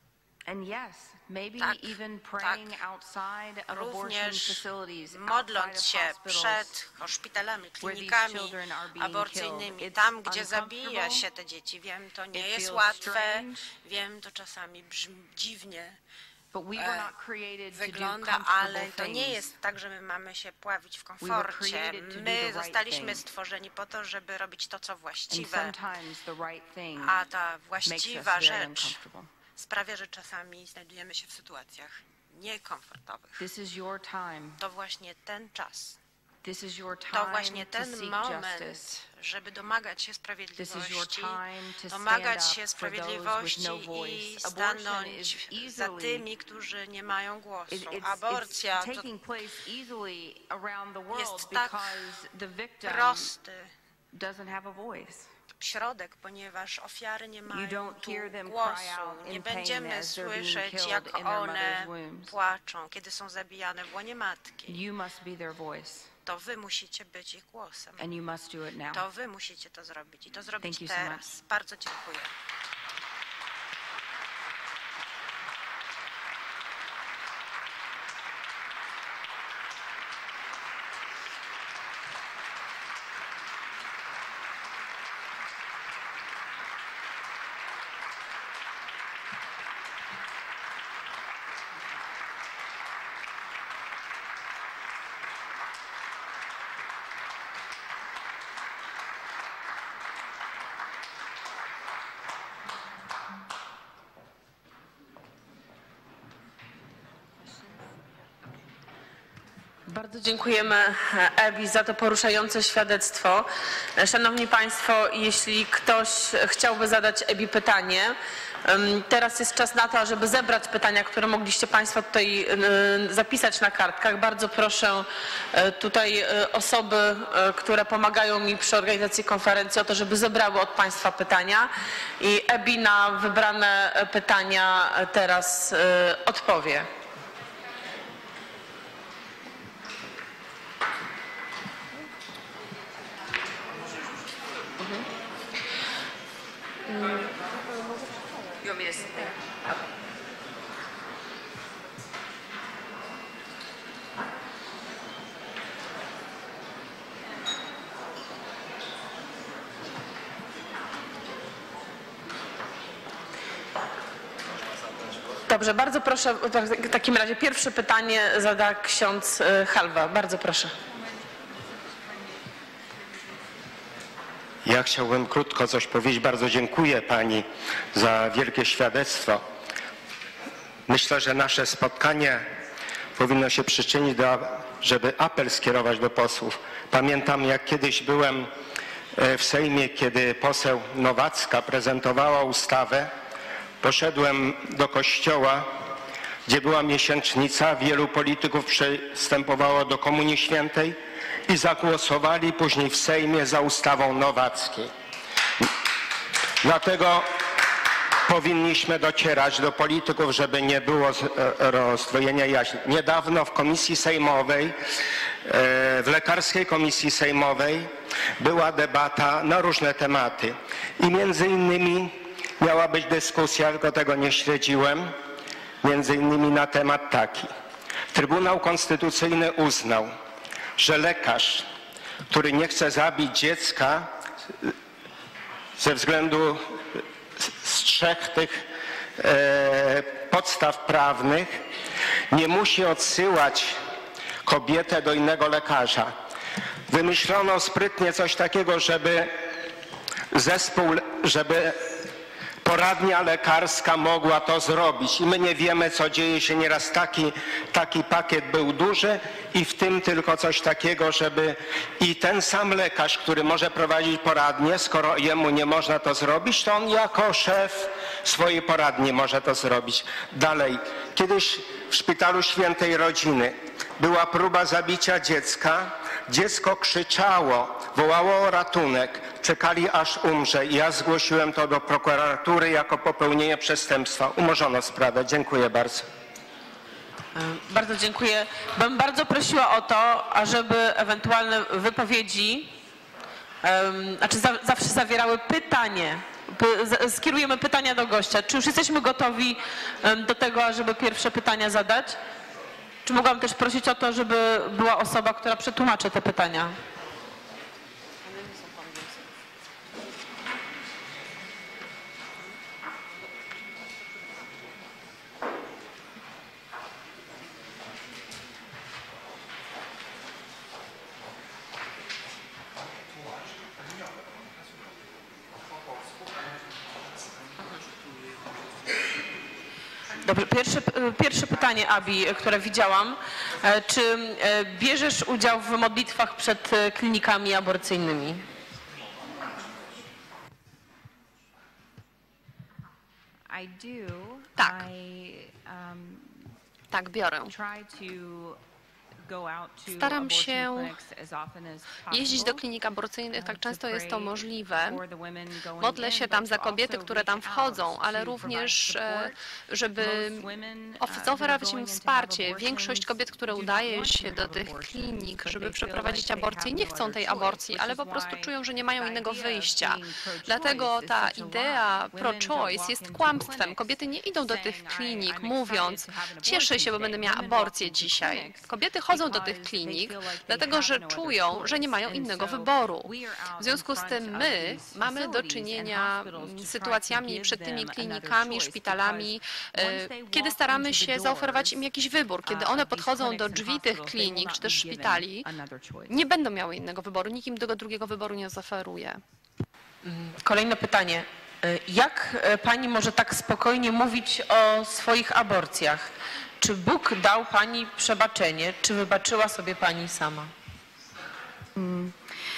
And yes, maybe Tak, even tak. praying outside of abortion Również facilities, modląc outside się of hospitals, przed szpitalami, these klinikami children are being aborcyjnymi, killed. tam It's gdzie zabija uncomfortable. się te dzieci. Wiem, to nie It jest feels łatwe, strange. wiem, to czasami brzmi dziwnie But we were e, not created to do wygląda, comfortable ale to nie things. jest tak, że my mamy się pławić w were komforcie. created to do the My right zostaliśmy thing. stworzeni po to, żeby robić to, co And właściwe, sometimes the right thing a ta makes us właściwa very rzecz uncomfortable. sprawia, że czasami znajdujemy się w sytuacjach niekomfortowych. This is your time. To właśnie ten czas, This is your to time właśnie to ten seek moment, justice. żeby domagać się This is your sprawiedliwości, time to stand domagać up się for those with sprawiedliwości no i voice. Abortion stanąć is za easily tymi, którzy nie mają głosu. It- it's, Aborcja it's to taking place easily around the world jest tak because the victim prosty doesn't have a voice. środek, ponieważ ofiary nie You mają don't tu hear them głosu. cry out Nie in pain będziemy as they're being słyszeć, killed jak in their one mother's wombs. płaczą, kiedy są zabijane w łonie matki. You must be their voice, To wy musicie być ich głosem. and you must do it now. To wy musicie to zrobić i to zrobić Thank you so teraz. Bardzo dziękuję. Bardzo dziękujemy Ebi za to poruszające świadectwo. Szanowni Państwo, jeśli ktoś chciałby zadać Ebi pytanie, teraz jest czas na to, ażeby zebrać pytania, które mogliście Państwo tutaj zapisać na kartkach. Bardzo proszę tutaj osoby, które pomagają mi przy organizacji konferencji, o to, żeby zebrały od Państwa pytania i Ebi na wybrane pytania teraz odpowie. You want me to sit there? Okay. Dobrze, bardzo proszę, w takim razie pierwsze pytanie zada ksiądz Halwa. Bardzo proszę. Ja chciałbym krótko coś powiedzieć. Bardzo dziękuję Pani za wielkie świadectwo. Myślę, że nasze spotkanie powinno się przyczynić do, żeby apel skierować do posłów. Pamiętam, jak kiedyś byłem w Sejmie, kiedy poseł Nowacka prezentowała ustawę. Poszedłem do kościoła, gdzie była miesięcznica. Wielu polityków przystępowało do Komunii Świętej i zagłosowali później w Sejmie za ustawą Nowackiej. Dlatego powinniśmy docierać do polityków, żeby nie było rozdwojenia jaźni. Niedawno w Komisji Sejmowej, w Lekarskiej Komisji Sejmowej była debata na różne tematy i między innymi miała być dyskusja, tylko tego nie śledziłem, między innymi na temat taki. Trybunał Konstytucyjny uznał, że lekarz, który nie chce zabić dziecka ze względu z trzech tych e, podstaw prawnych, nie musi odsyłać kobietę do innego lekarza. Wymyślono sprytnie coś takiego, żeby zespół, żeby poradnia lekarska mogła to zrobić i my nie wiemy, co dzieje się. Nieraz taki, taki pakiet był duży i w tym tylko coś takiego, żeby i ten sam lekarz, który może prowadzić poradnię, skoro jemu nie można to zrobić, to on jako szef swojej poradni może to zrobić. Dalej, kiedyś w Szpitalu Świętej Rodziny była próba zabicia dziecka. Dziecko krzyczało, wołało o ratunek, czekali aż umrze i ja zgłosiłem to do prokuratury jako popełnienie przestępstwa. Umorzono sprawę. Dziękuję bardzo. Bardzo dziękuję. Bym bardzo prosiła o to, ażeby ewentualne wypowiedzi, um, znaczy za, zawsze zawierały pytanie, skierujemy pytania do gościa. Czy już jesteśmy gotowi do tego, żeby pierwsze pytania zadać? Czy mogłam też prosić o to, żeby była osoba, która przetłumaczy te pytania? Dobrze, pierwsze, pierwsze pytanie, Abi, które widziałam. Czy bierzesz udział w modlitwach przed klinikami aborcyjnymi? Tak. Tak, biorę. Staram się jeździć do klinik aborcyjnych tak często jest to możliwe. Modlę się tam za kobiety, które tam wchodzą, ale również, żeby zaoferować im wsparcie. Większość kobiet, które udaje się do tych klinik, żeby przeprowadzić aborcję, nie chcą tej aborcji, ale po prostu czują, że nie mają innego wyjścia. Dlatego ta idea pro-choice jest kłamstwem. Kobiety nie idą do tych klinik mówiąc, cieszę się, bo będę miała aborcję dzisiaj. Kobiety chodzą do tych klinik, dlatego że czują, że nie mają innego wyboru. W związku z tym my mamy do czynienia z sytuacjami przed tymi klinikami, szpitalami, kiedy staramy się zaoferować im jakiś wybór. Kiedy one podchodzą do drzwi tych klinik czy też szpitali, nie będą miały innego wyboru. Nikt im tego drugiego wyboru nie zaoferuje. Kolejne pytanie. Jak pani może tak spokojnie mówić o swoich aborcjach? Czy Bóg dał pani przebaczenie? Czy wybaczyła sobie pani sama? Mm.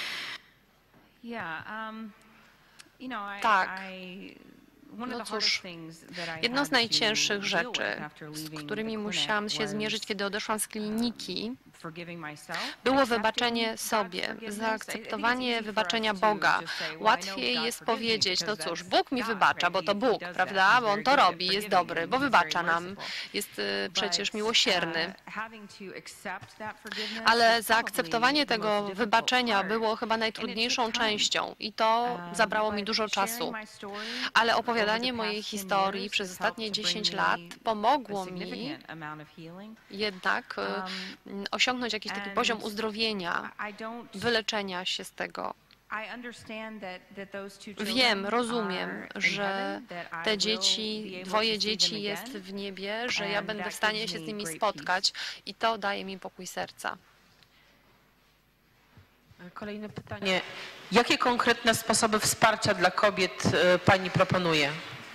Tak. No cóż, jedną z najcięższych rzeczy, z którymi musiałam się zmierzyć, kiedy odeszłam z kliniki, było wybaczenie sobie, zaakceptowanie wybaczenia Boga. Łatwiej jest powiedzieć, no cóż, Bóg mi wybacza, bo to Bóg, prawda? Bo On to robi, jest dobry, bo wybacza nam, jest przecież miłosierny. Ale zaakceptowanie tego wybaczenia było chyba najtrudniejszą częścią i to zabrało mi dużo czasu. Ale opowiadanie mojej historii przez ostatnie dziesięć lat pomogło mi jednak osiągnąć jakiś taki poziom uzdrowienia, wyleczenia się z tego. Wiem, rozumiem, że te dzieci, dwoje dzieci jest w niebie, że ja będę w stanie się z nimi spotkać i to daje mi pokój serca. Kolejne pytanie. Jakie konkretne sposoby wsparcia dla kobiet pani proponuje?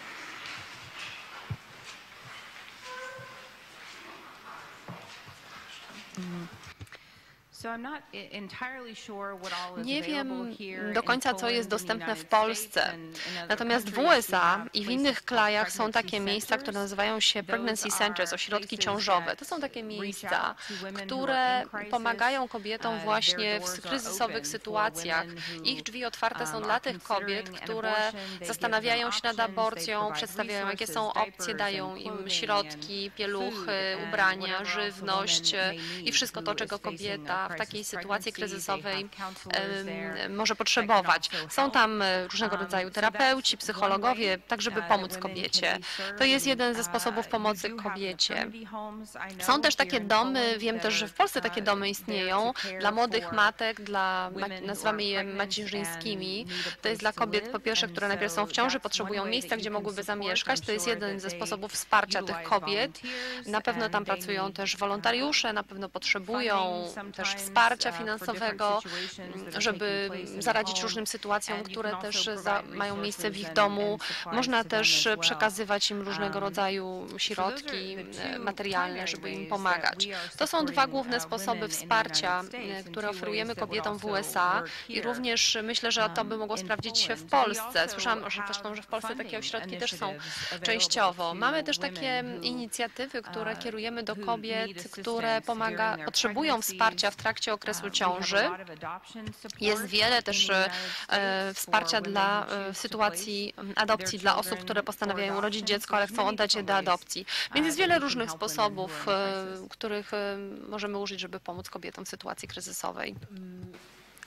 Nie wiem do końca, co jest dostępne w Polsce. Natomiast w U S A i w innych krajach są takie miejsca, które nazywają się pregnancy centers, ośrodki ciążowe. To są takie miejsca, które pomagają kobietom właśnie w kryzysowych sytuacjach. Ich drzwi otwarte są dla tych kobiet, które zastanawiają się nad aborcją, przedstawiają, jakie są opcje, dają im środki, pieluchy, ubrania, żywność i wszystko to, czego kobieta w takiej sytuacji kryzysowej może potrzebować. Są tam różnego rodzaju terapeuci, psychologowie, tak żeby pomóc kobiecie. To jest jeden ze sposobów pomocy kobiecie. Są też takie domy, wiem też, że w Polsce takie domy istnieją dla młodych matek, dla, nazywamy je macierzyńskimi. To jest dla kobiet, po pierwsze, które najpierw są w ciąży, potrzebują miejsca, gdzie mogłyby zamieszkać. To jest jeden ze sposobów wsparcia tych kobiet. Na pewno tam pracują też wolontariusze, na pewno potrzebują też wsparcia finansowego, żeby zaradzić różnym sytuacjom, które też za, mają miejsce w ich domu. Można też przekazywać im różnego rodzaju środki materialne, żeby im pomagać. To są dwa główne sposoby wsparcia, które oferujemy kobietom w U S A i również myślę, że to by mogło sprawdzić się w Polsce. Słyszałam że zresztą, że w Polsce takie ośrodki też są częściowo. Mamy też takie inicjatywy, które kierujemy do kobiet, które pomaga, potrzebują wsparcia w trakcie okresu ciąży. Jest wiele też e, wsparcia dla e, sytuacji adopcji dla osób, które postanawiają urodzić dziecko, ale chcą oddać je do adopcji. Więc jest wiele różnych sposobów, e, których e, możemy użyć, żeby pomóc kobietom w sytuacji kryzysowej.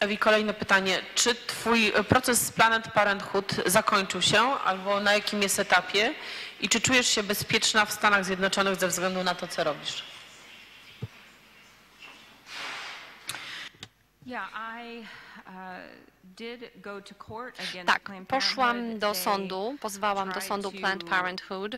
Ewi, kolejne pytanie. Czy twój proces z Planned Parenthood zakończył się albo na jakim jest etapie i czy czujesz się bezpieczna w Stanach Zjednoczonych ze względu na to, co robisz? Tak, poszłam do sądu, pozwałam do sądu Planned Parenthood.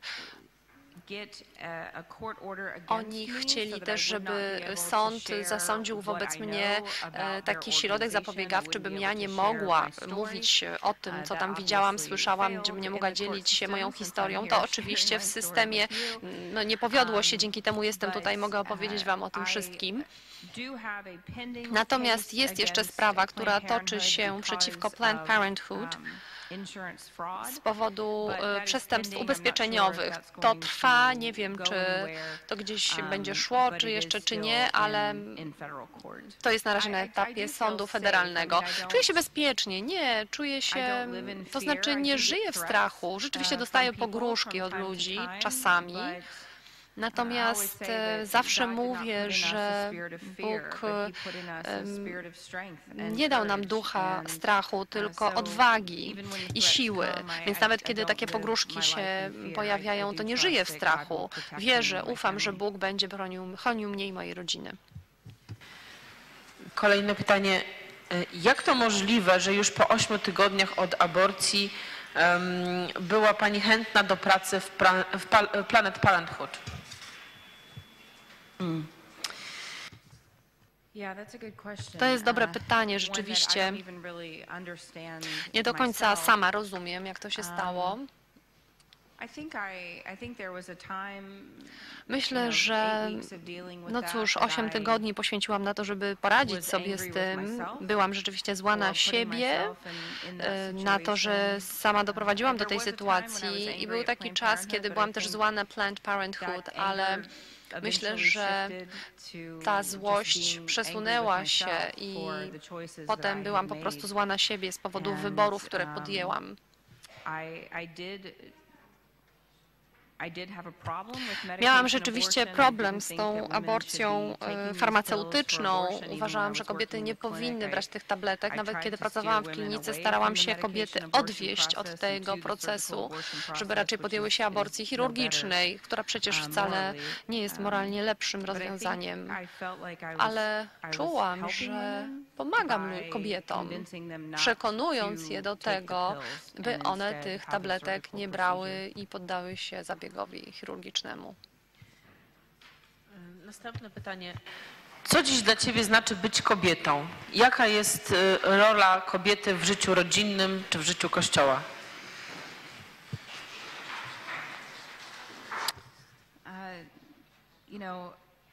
Oni chcieli też, żeby sąd zasądził wobec mnie taki środek zapobiegawczy, bym ja nie mogła mówić o tym, co tam widziałam, słyszałam, żebym nie mogła dzielić się moją historią. To oczywiście w systemie no, nie powiodło się, dzięki temu jestem tutaj, mogę opowiedzieć wam o tym wszystkim. Natomiast jest jeszcze sprawa, która toczy się przeciwko Planned Parenthood z powodu przestępstw ubezpieczeniowych. To trwa, nie wiem, czy to gdzieś będzie szło, czy jeszcze, czy nie, ale to jest na razie na etapie sądu federalnego. Czuję się bezpiecznie, nie, czuję się, to znaczy nie żyję w strachu. Rzeczywiście dostaję pogróżki od ludzi czasami. Natomiast zawsze mówię, że Bóg nie dał nam ducha strachu, tylko odwagi i siły. Więc nawet kiedy takie pogróżki się pojawiają, to nie żyję w strachu. Wierzę, ufam, że Bóg będzie bronił, chronił mnie i mojej rodziny. Kolejne pytanie. Jak to możliwe, że już po ośmiu tygodniach od aborcji um, była Pani chętna do pracy w, pra, w Planned Parenthood? Hmm. To jest dobre pytanie, rzeczywiście. Nie do końca sama rozumiem, jak to się stało. Myślę, że no cóż, osiem tygodni poświęciłam na to, żeby poradzić sobie z tym. Byłam rzeczywiście zła na siebie, na to, że sama doprowadziłam do tej sytuacji i był taki czas, kiedy byłam też zła na Planned Parenthood, ale myślę, że ta złość przesunęła się i potem byłam po prostu zła na siebie z powodu wyborów, które podjęłam. Miałam rzeczywiście problem z tą aborcją farmaceutyczną. Uważałam, że kobiety nie powinny brać tych tabletek. Nawet kiedy pracowałam w klinice, starałam się kobiety odwieść od tego procesu, żeby raczej podjęły się aborcji chirurgicznej, która przecież wcale nie jest moralnie lepszym rozwiązaniem. Ale czułam, że pomagam kobietom, przekonując je do tego, by one tych tabletek nie brały i poddały się zabiegowi chirurgicznemu. Następne pytanie. Co dziś dla Ciebie znaczy być kobietą? Jaka jest rola kobiety w życiu rodzinnym czy w życiu Kościoła? Uh, you know,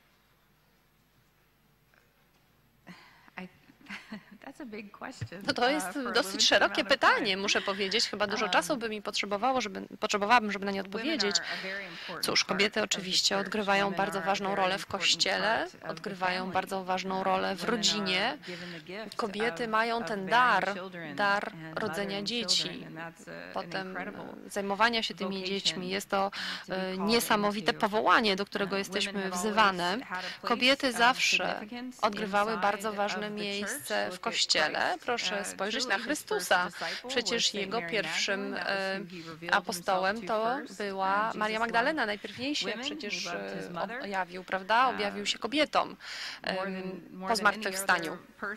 No to jest dosyć szerokie pytanie, muszę powiedzieć. Chyba dużo czasu by mi potrzebowało, żeby, potrzebowałabym, żeby na nie odpowiedzieć. Cóż, kobiety oczywiście odgrywają bardzo ważną rolę w Kościele, odgrywają bardzo ważną rolę w rodzinie. Kobiety mają ten dar, dar rodzenia dzieci, potem zajmowania się tymi dziećmi. Jest to niesamowite powołanie, do którego jesteśmy wzywane. Kobiety zawsze odgrywały bardzo ważne miejsce w Kościele. Proszę spojrzeć na Chrystusa. Przecież Jego pierwszym apostołem to była Maria Magdalena. Najpierw jej się przecież objawił, prawda? Objawił się kobietom po zmartwychwstaniu.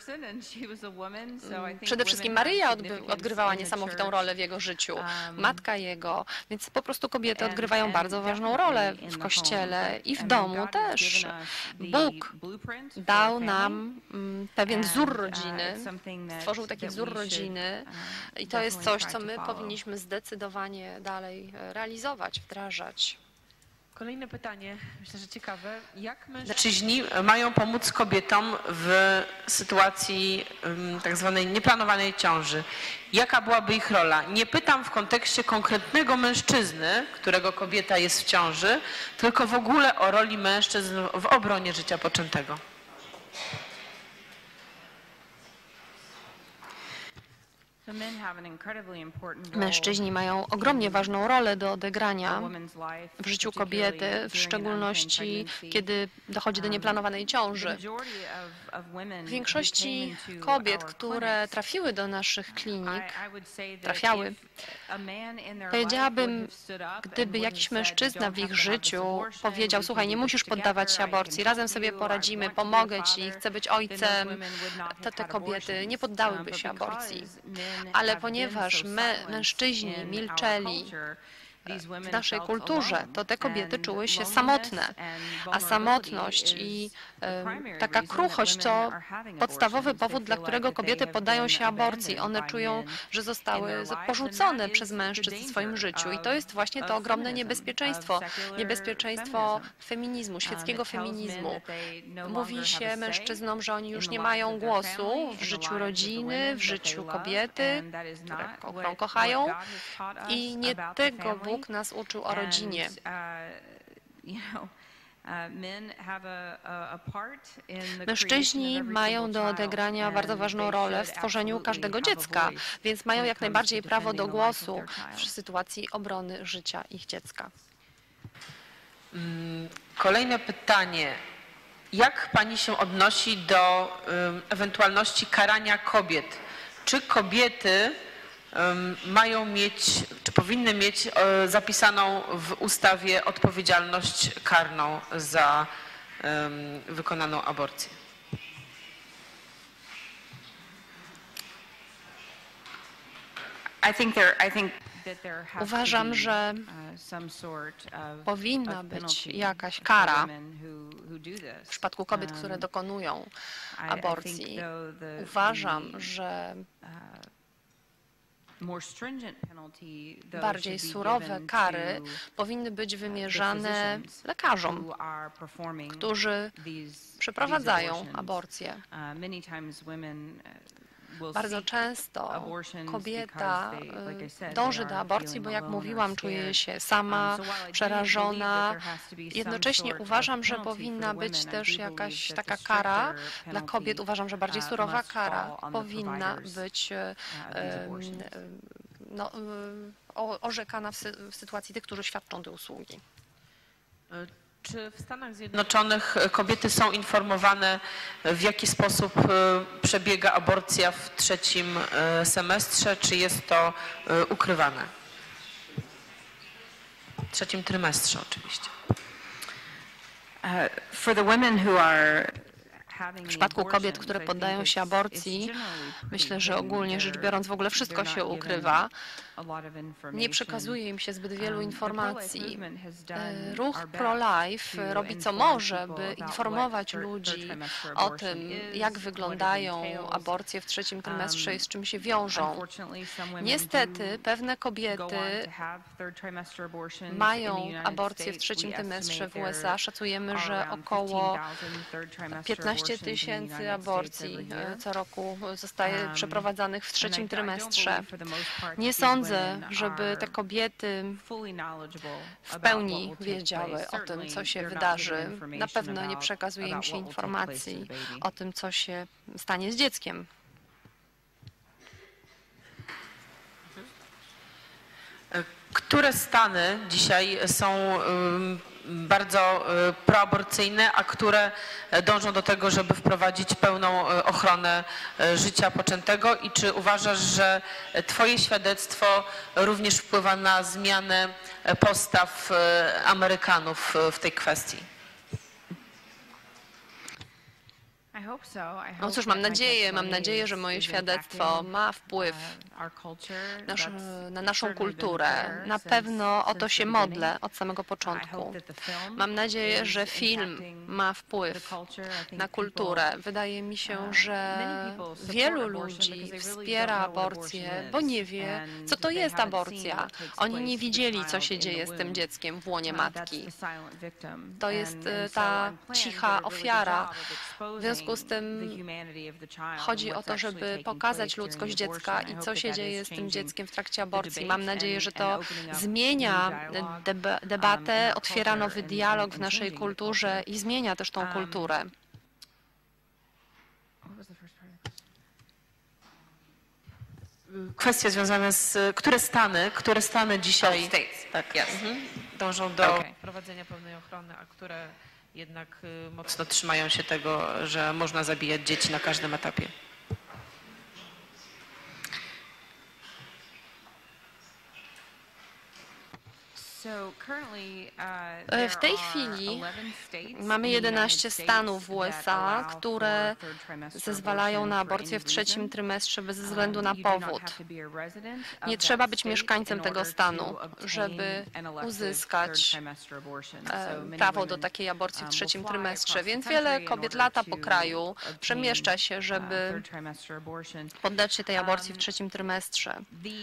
Przede wszystkim Maryja odgrywała niesamowitą rolę w Jego życiu. Matka Jego. Więc po prostu kobiety odgrywają bardzo ważną rolę w Kościele i w domu też. Bóg dał nam pewien wzór rodziny, stworzył taki wzór rodziny i to jest coś, co my powinniśmy zdecydowanie dalej realizować, wdrażać. Kolejne pytanie, myślę, że ciekawe. Jak mężczyźni mają pomóc kobietom w sytuacji um, tak zwanej nieplanowanej ciąży? Jaka byłaby ich rola? Nie pytam w kontekście konkretnego mężczyzny, którego kobieta jest w ciąży, tylko w ogóle o roli mężczyzn w obronie życia poczętego. Mężczyźni mają ogromnie ważną rolę do odegrania w życiu kobiety, w szczególności kiedy dochodzi do nieplanowanej ciąży. W większości kobiet, które trafiły do naszych klinik, trafiały, powiedziałabym, gdyby jakiś mężczyzna w ich życiu powiedział: słuchaj, nie musisz poddawać się aborcji, razem sobie poradzimy, pomogę ci, chcę być ojcem, to te kobiety nie poddałyby się aborcji. Ale ponieważ my, mężczyźni, milczeli w naszej kulturze, to te kobiety czuły się samotne, a samotność i e, taka kruchość to podstawowy powód, dla którego kobiety poddają się aborcji. One czują, że zostały porzucone przez mężczyzn w swoim życiu i to jest właśnie to ogromne niebezpieczeństwo, niebezpieczeństwo feminizmu, świeckiego feminizmu. Mówi się mężczyznom, że oni już nie mają głosu w życiu rodziny, w życiu kobiety, którą kochają i nie tego Bóg nas uczył o rodzinie. Mężczyźni mają do odegrania bardzo ważną rolę w tworzeniu każdego dziecka, więc mają jak najbardziej prawo do głosu w sytuacji obrony życia ich dziecka. Kolejne pytanie. Jak pani się odnosi do um, ewentualności karania kobiet? Czy kobiety um, mają mieć, czy powinny mieć um, zapisaną w ustawie odpowiedzialność karną za um, wykonaną aborcję? I think there, I think Uważam, że powinna być jakaś kara w przypadku kobiet, które dokonują aborcji. Uważam, że bardziej surowe kary powinny być wymierzane lekarzom, którzy przeprowadzają aborcję. Bardzo często kobieta dąży do aborcji, bo jak mówiłam, czuje się sama, przerażona. Jednocześnie uważam, że powinna być też jakaś taka kara dla kobiet. Uważam, że bardziej surowa kara powinna być no, orzekana w, sy w sytuacji tych, którzy świadczą te usługi. Czy w Stanach Zjednoczonych kobiety są informowane, w jaki sposób przebiega aborcja w trzecim semestrze, czy jest to ukrywane? W trzecim trymestrze oczywiście. For the women who are W przypadku kobiet, które poddają się aborcji, myślę, że ogólnie rzecz biorąc w ogóle wszystko się ukrywa. Nie przekazuje im się zbyt wielu informacji. Ruch pro-life robi co może, by informować ludzi o tym, jak wyglądają aborcje w trzecim trymestrze i z czym się wiążą. Niestety pewne kobiety mają aborcje w trzecim trymestrze w U S A. Szacujemy, że około piętnaście tysięcy aborcji co roku zostaje przeprowadzanych w trzecim trymestrze. Nie sądzę, żeby te kobiety w pełni wiedziały o tym, co się wydarzy. Na pewno nie przekazuje im się informacji o tym, co się stanie z dzieckiem. Które stany dzisiaj są bardzo proaborcyjne, a które dążą do tego, żeby wprowadzić pełną ochronę życia poczętego? I czy uważasz, że twoje świadectwo również wpływa na zmianę postaw Amerykanów w tej kwestii? No cóż, mam nadzieję, mam nadzieję, że moje świadectwo ma wpływ nasz, na naszą kulturę. Na pewno o to się modlę od samego początku. Mam nadzieję, że film ma wpływ na kulturę. Wydaje mi się, że wielu ludzi wspiera aborcję, bo nie wie, co to jest aborcja. Oni nie widzieli, co się dzieje z tym dzieckiem w łonie matki. To jest ta cicha ofiara. W związku z tym chodzi o to, żeby pokazać ludzkość dziecka i co się dzieje z tym dzieckiem w trakcie aborcji. Mam nadzieję, że to zmienia deba debatę, otwiera nowy dialog w naszej kulturze i zmienia też tą kulturę. kwestie związane z, które stany, które stany dzisiaj tak, mhm, dążą do Okay. wprowadzenia pełnej ochrony, a które jednak y, mocno trzymają się tego, że można zabijać dzieci na każdym etapie. W tej chwili mamy jedenaście stanów w U S A, które zezwalają na aborcję w trzecim trymestrze bez względu na powód. Nie trzeba być mieszkańcem tego stanu, żeby uzyskać e, prawo do takiej aborcji w trzecim trymestrze, więc wiele kobiet lata po kraju przemieszcza się, żeby poddać się tej aborcji w trzecim trymestrze.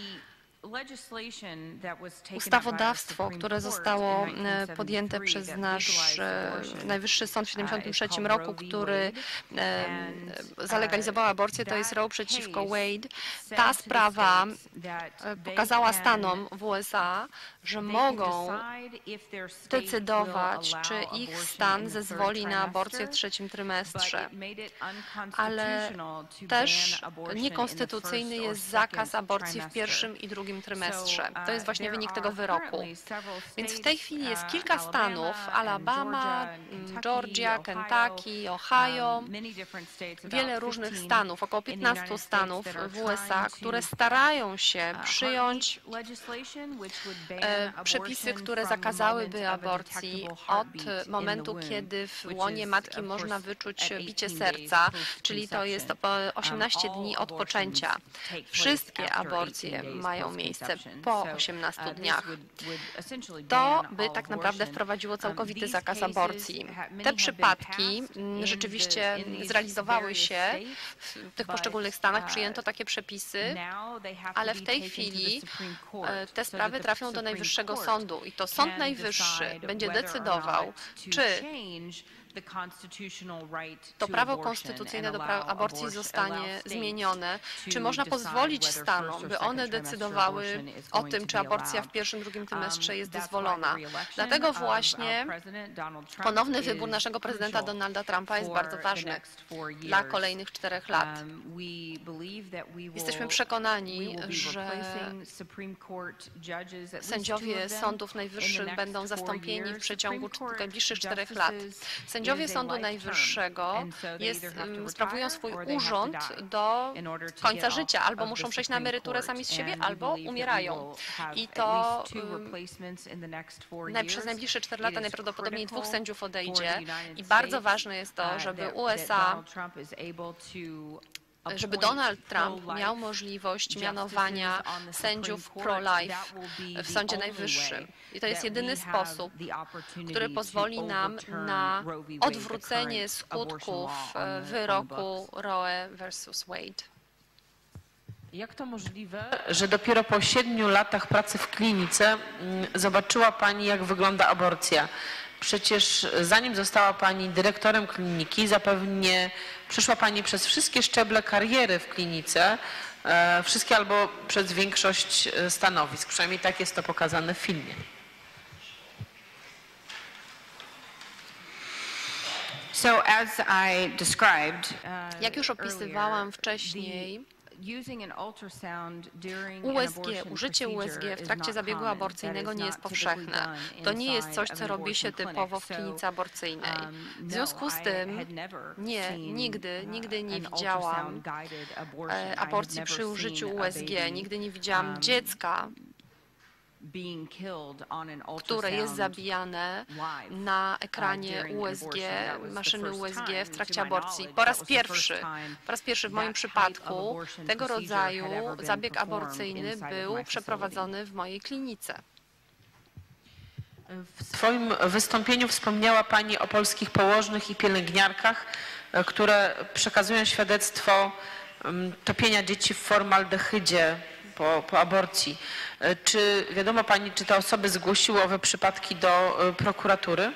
Ustawodawstwo, które zostało podjęte przez nasz Najwyższy Sąd w tysiąc dziewięćset siedemdziesiątym trzecim roku, który zalegalizował aborcję, to jest Roe przeciwko Wade. Ta sprawa pokazała stanom w U S A, że mogą decydować, czy ich stan zezwoli na aborcję w trzecim trymestrze. Ale też niekonstytucyjny jest zakaz aborcji w pierwszym i drugim trymestrze. To jest właśnie wynik tego wyroku. Więc w tej chwili jest kilka stanów, Alabama, Georgia, Kentucky, Ohio, wiele różnych stanów, około piętnastu stanów w U S A, które starają się przyjąć e, przepisy, które zakazałyby aborcji od momentu, kiedy w łonie matki można wyczuć bicie serca, czyli to jest osiemnaście dni od poczęcia. Wszystkie aborcje mają miejsce po osiemnastu dniach. To by tak naprawdę wprowadziło całkowity zakaz aborcji. Te przypadki rzeczywiście zrealizowały się w tych poszczególnych stanach, przyjęto takie przepisy, ale w tej chwili te sprawy trafią do Najwyższego Sądu i to Sąd Najwyższy będzie decydował, czy to prawo konstytucyjne do aborcji zostanie zmienione, czy można pozwolić stanom, by one decydowały o tym, czy aborcja w pierwszym, drugim trymestrze jest dozwolona. Dlatego właśnie ponowny wybór naszego prezydenta Donalda Trumpa jest bardzo ważny dla kolejnych czterech lat. Jesteśmy przekonani, że sędziowie sądów najwyższych będą zastąpieni w przeciągu najbliższych czterech lat. Sędziowie Sądu Najwyższego jest, sprawują swój urząd do końca życia. Albo muszą przejść na emeryturę sami z siebie, albo umierają. I to um, przez najbliższe cztery lata najprawdopodobniej dwóch sędziów odejdzie. I bardzo ważne jest to, żeby U S A żeby Donald Trump miał możliwość mianowania sędziów pro-life w Sądzie Najwyższym. I to jest jedyny sposób, który pozwoli nam na odwrócenie skutków wyroku Roe versus Wade. Jak to możliwe, że dopiero po siedmiu latach pracy w klinice zobaczyła Pani, jak wygląda aborcja? Przecież zanim została Pani dyrektorem kliniki, zapewne przeszła Pani przez wszystkie szczeble kariery w klinice, e, wszystkie albo przez większość stanowisk. Przynajmniej tak jest to pokazane w filmie. So as I described, Jak już opisywałam wcześniej, U S G, użycie U S G w trakcie zabiegu aborcyjnego nie jest powszechne. To nie jest coś, co robi się typowo w klinice aborcyjnej. W związku z tym nie, nigdy, nigdy nie widziałam aborcji przy użyciu U S G. Nigdy nie widziałam dziecka, które jest zabijane na ekranie U S G, maszyny U S G w trakcie aborcji. Po raz pierwszy, po raz pierwszy w moim przypadku tego rodzaju zabieg aborcyjny był przeprowadzony w mojej klinice. W swoim wystąpieniu wspomniała Pani o polskich położnych i pielęgniarkach, które przekazują świadectwo topienia dzieci w formaldehydzie Po, po aborcji. Czy wiadomo Pani, czy te osoby zgłosiły owe przypadki do prokuratury?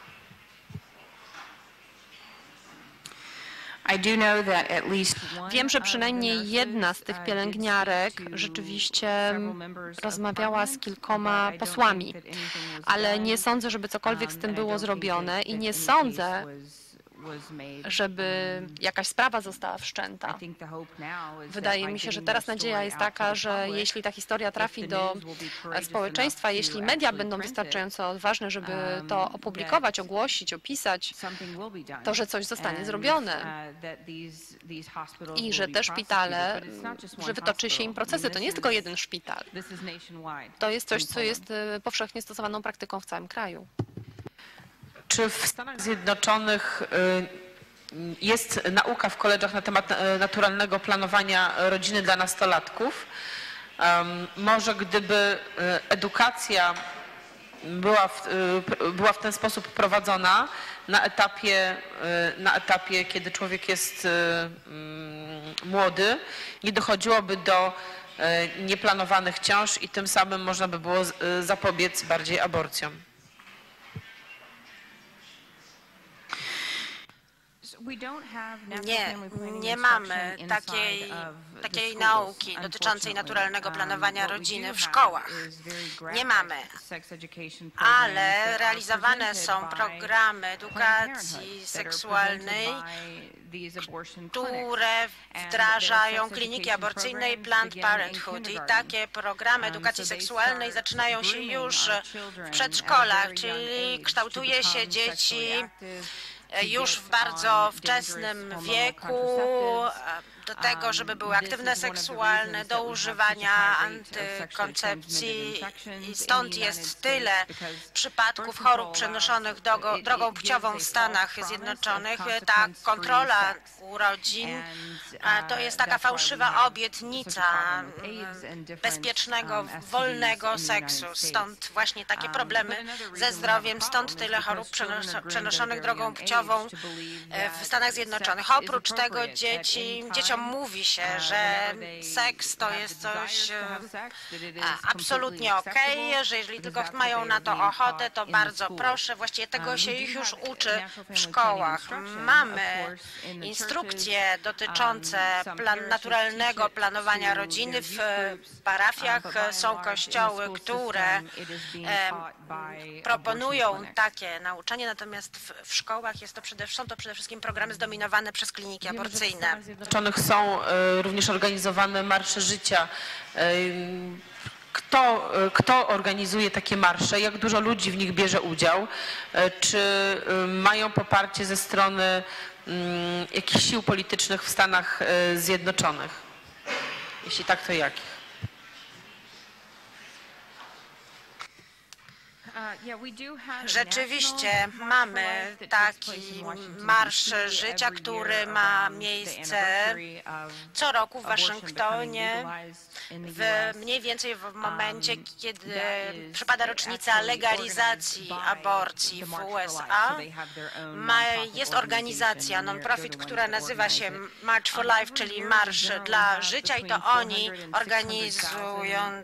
Wiem, że przynajmniej jedna z tych pielęgniarek rzeczywiście rozmawiała z kilkoma posłami, ale nie sądzę, żeby cokolwiek z tym było zrobione i nie sądzę, żeby jakaś sprawa została wszczęta. Wydaje mi się, że teraz nadzieja jest taka, że jeśli ta historia trafi do społeczeństwa, jeśli media będą wystarczająco odważne, żeby to opublikować, ogłosić, opisać, to, że coś zostanie zrobione i że te szpitale, że wytoczy się im procesy. To nie jest tylko jeden szpital. To jest coś, co jest powszechnie stosowaną praktyką w całym kraju. Czy w Stanach Zjednoczonych jest nauka w koledżach na temat naturalnego planowania rodziny dla nastolatków? Może gdyby edukacja była w, była w ten sposób prowadzona na etapie, na etapie, kiedy człowiek jest młody, nie dochodziłoby do nieplanowanych ciąż i tym samym można by było zapobiec bardziej aborcjom. Nie, nie mamy takiej, takiej nauki dotyczącej naturalnego planowania rodziny w szkołach. Nie mamy, ale realizowane są programy edukacji seksualnej, które wdrażają kliniki aborcyjne i Planned Parenthood. I takie programy edukacji seksualnej zaczynają się już w przedszkolach, czyli kształtuje się dzieci już w bardzo wczesnym wieku do tego, żeby były aktywne seksualne, do używania antykoncepcji i stąd jest tyle przypadków chorób przenoszonych drogą, drogą płciową w Stanach Zjednoczonych. Ta kontrola urodzin to jest taka fałszywa obietnica bezpiecznego, wolnego seksu. Stąd właśnie takie problemy ze zdrowiem, stąd tyle chorób przenoszonych drogą płciową w Stanach Zjednoczonych. Oprócz tego dzieci, dzieciom mówi się, że seks to jest coś absolutnie okej, że jeżeli tylko mają na to ochotę, to bardzo proszę. Właściwie tego się ich już uczy w szkołach. Mamy instrukcje dotyczące plan naturalnego planowania rodziny. W parafiach są kościoły, które proponują takie nauczanie, natomiast w, w szkołach jest to przede, są to przede wszystkim programy zdominowane przez kliniki aborcyjne. W Zjednoczonych są również organizowane marsze życia. Kto, kto organizuje takie marsze? Jak dużo ludzi w nich bierze udział? Czy mają poparcie ze strony jakichś sił politycznych w Stanach Zjednoczonych? Jeśli tak, to jakich? Rzeczywiście mamy taki marsz życia, który ma miejsce co roku w Waszyngtonie, w mniej więcej w momencie, kiedy przypada rocznica legalizacji aborcji w U S A. Ma, jest organizacja non-profit, która nazywa się March for Life, czyli Marsz dla Życia i to oni organizują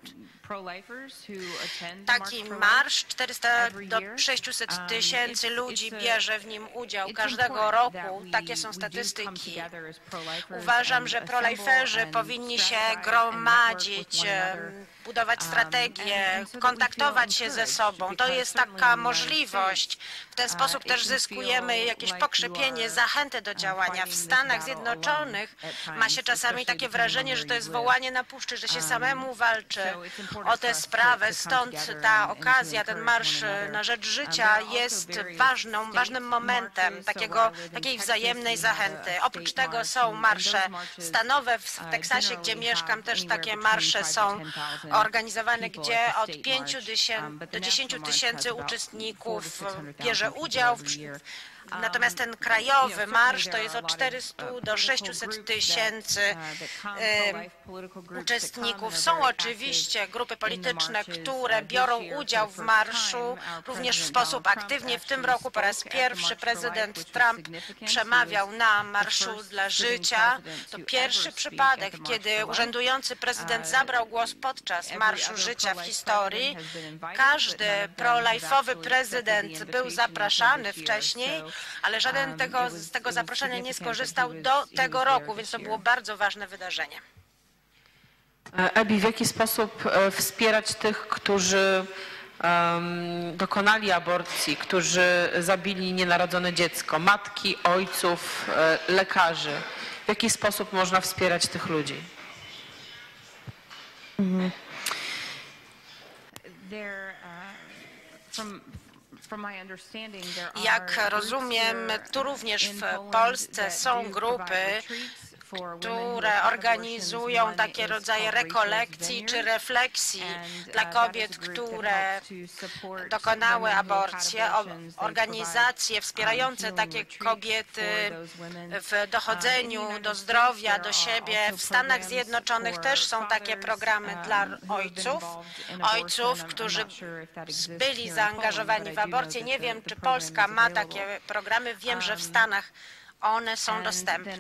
taki marsz. czterysta do sześciuset tysięcy ludzi bierze w nim udział każdego roku. Takie są statystyki. Uważam, że proliferzy powinni się gromadzić, budować strategie, kontaktować się ze sobą. To jest taka możliwość. W ten sposób też zyskujemy jakieś pokrzepienie, zachętę do działania. W Stanach Zjednoczonych ma się czasami takie wrażenie, że to jest wołanie na puszczy, że się samemu walczy o tę sprawę. Stąd ta okazja, ten marsz na rzecz życia jest ważną, ważnym momentem takiego, takiej wzajemnej zachęty. Oprócz tego są marsze stanowe. W Teksasie, gdzie mieszkam, też takie marsze są organizowane, gdzie od pięciu do dziesięciu tysięcy uczestników bierze udział. Natomiast ten krajowy marsz to jest od czterystu do sześciuset tysięcy uczestników. Są oczywiście grupy polityczne, które biorą udział w marszu również w sposób aktywnie. W tym roku po raz pierwszy prezydent Trump przemawiał na Marszu dla Życia. To pierwszy przypadek, kiedy urzędujący prezydent zabrał głos podczas Marszu Życia w historii. Każdy pro-life'owy prezydent był zapraszany wcześniej, ale żaden tego, z tego zaproszenia nie skorzystał do tego roku, więc to było bardzo ważne wydarzenie. Ebi, w jaki sposób wspierać tych, którzy um, dokonali aborcji, którzy zabili nienarodzone dziecko, matki, ojców, lekarzy. W jaki sposób można wspierać tych ludzi? Mhm. There, uh, from, from my understanding, there are Jak rozumiem, tu również w Polsce są grupy, które organizują takie rodzaje rekolekcji czy refleksji dla kobiet, które dokonały aborcję, organizacje wspierające takie kobiety w dochodzeniu do zdrowia, do siebie. W Stanach Zjednoczonych też są takie programy dla ojców, ojców, którzy byli zaangażowani w aborcję. Nie wiem, czy Polska ma takie programy, wiem, że w Stanach one są dostępne.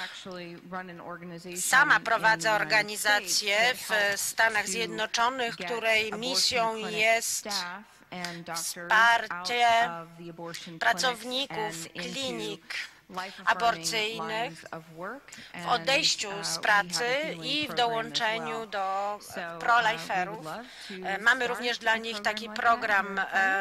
Sama prowadzę organizację w Stanach Zjednoczonych, której misją jest wsparcie pracowników klinik aborcyjnych w odejściu z pracy i w dołączeniu do proliferów. Mamy również dla nich taki program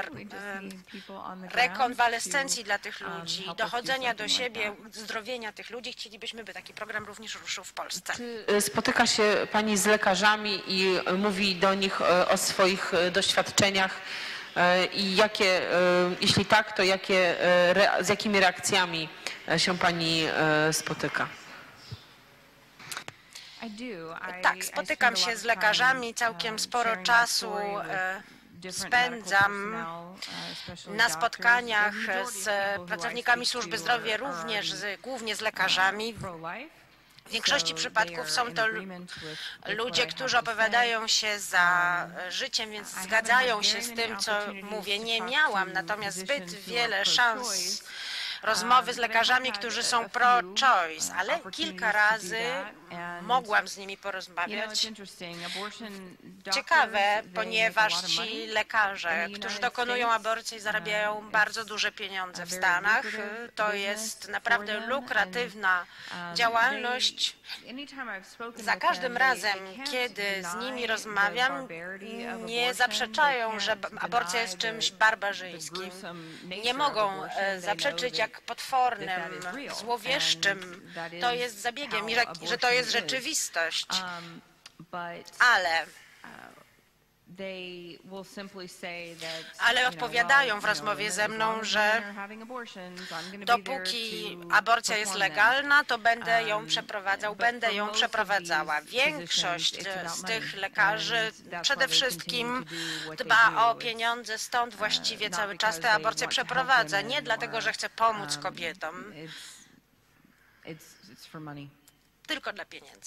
rekonwalescencji dla tych ludzi, dochodzenia do siebie, zdrowienia tych ludzi. Chcielibyśmy, by taki program również ruszył w Polsce. Czy spotyka się Pani z lekarzami i mówi do nich o swoich doświadczeniach? I jakie, jeśli tak, to jakie, z jakimi reakcjami się Pani spotyka? Tak, spotykam się z lekarzami, całkiem sporo czasu spędzam na spotkaniach z pracownikami służby zdrowia, również z, głównie z lekarzami. W większości przypadków są to ludzie, którzy opowiadają się za życiem, więc zgadzają się z tym, co mówię. Nie miałam natomiast zbyt wiele szans rozmowy z lekarzami, którzy są pro-choice, ale kilka razy mogłam z nimi porozmawiać. Ciekawe, ponieważ ci lekarze, którzy dokonują aborcji, zarabiają bardzo duże pieniądze w Stanach. To jest naprawdę lukratywna działalność. Za każdym razem, kiedy z nimi rozmawiam, nie zaprzeczają, że aborcja jest czymś barbarzyńskim. Nie mogą zaprzeczyć, jak potwornym, złowieszczym to jest zabiegiem i że, że to jest rzeczywistość. Ale Ale odpowiadają w rozmowie ze mną, że dopóki aborcja jest legalna, to będę ją przeprowadzał, będę ją przeprowadzała. Większość z tych lekarzy przede wszystkim dba o pieniądze, stąd właściwie cały czas tę aborcję przeprowadza. Nie dlatego, że chce pomóc kobietom, tylko dla pieniędzy.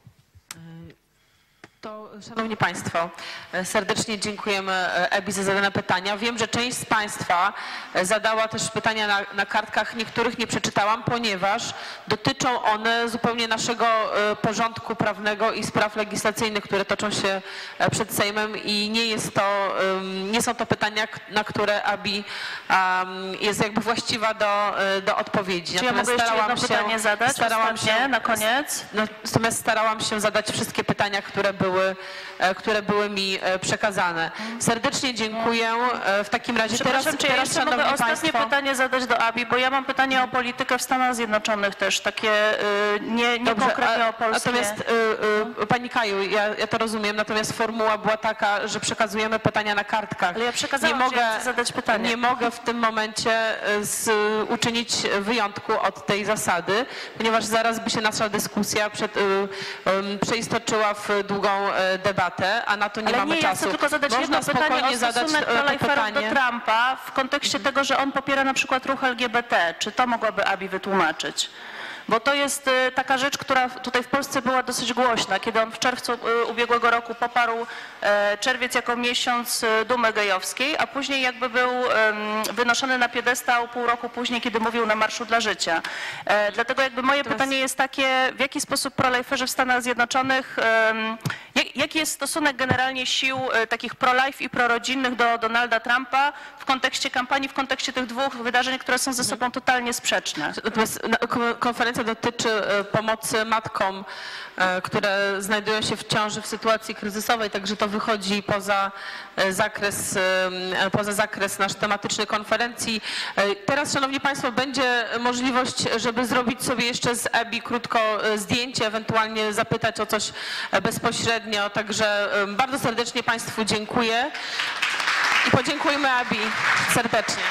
To, Szanowni Państwo, serdecznie dziękujemy Ebi za zadane pytania. Wiem, że część z Państwa zadała też pytania na, na kartkach, niektórych nie przeczytałam, ponieważ dotyczą one zupełnie naszego porządku prawnego i spraw legislacyjnych, które toczą się przed Sejmem i nie jest to, nie są to pytania, na które Ebi jest jakby właściwa do, do odpowiedzi. Czy ja mogę jeszcze jedno pytanie zadać starałam się na koniec? Natomiast starałam się zadać wszystkie pytania, które były Były, które były mi przekazane. Serdecznie dziękuję. W takim razie Przepraszam, teraz, czy ja teraz jeszcze mogę ostatnie Państwo, pytanie zadać do Abi, bo ja mam pytanie o politykę w Stanach Zjednoczonych też, takie nie, nie Dobrze, konkretnie a, o Polsce. Natomiast y, y, Pani Kaju, ja, ja to rozumiem, natomiast formuła była taka, że przekazujemy pytania na kartkach. Ale ja przekazałam, nie mogę, że ja chcę zadać pytanie. Nie mogę w tym momencie z, uczynić wyjątku od tej zasady, ponieważ zaraz by się nasza dyskusja przed, y, y, przeistoczyła w długą debatę, a na to nie Ale mamy nie, czasu. ja chcę tylko zadać Można jedno pytanie o zadać stosunek to proliferów do pytanie. Trumpa w kontekście tego, że on popiera na przykład ruch L G B T. Czy to mogłaby Abi wytłumaczyć? Bo to jest taka rzecz, która tutaj w Polsce była dosyć głośna, kiedy on w czerwcu ubiegłego roku poparł czerwiec jako miesiąc dumy gejowskiej, a później jakby był wynoszony na piedestał pół roku później, kiedy mówił na Marszu dla Życia. Dlatego jakby moje pytanie jest takie, w jaki sposób proliferzy w Stanach Zjednoczonych, jaki jest stosunek generalnie sił takich pro-life i prorodzinnych do Donalda Trumpa w kontekście kampanii, w kontekście tych dwóch wydarzeń, które są ze sobą totalnie sprzeczne? Natomiast konferencja dotyczy pomocy matkom, które znajdują się w ciąży w sytuacji kryzysowej, także to wychodzi poza zakres, poza zakres nasz tematyczny konferencji. Teraz, szanowni państwo, będzie możliwość, żeby zrobić sobie jeszcze z Ebi krótko zdjęcie, ewentualnie zapytać o coś bezpośrednio. Także bardzo serdecznie państwu dziękuję i podziękujmy Ebi serdecznie.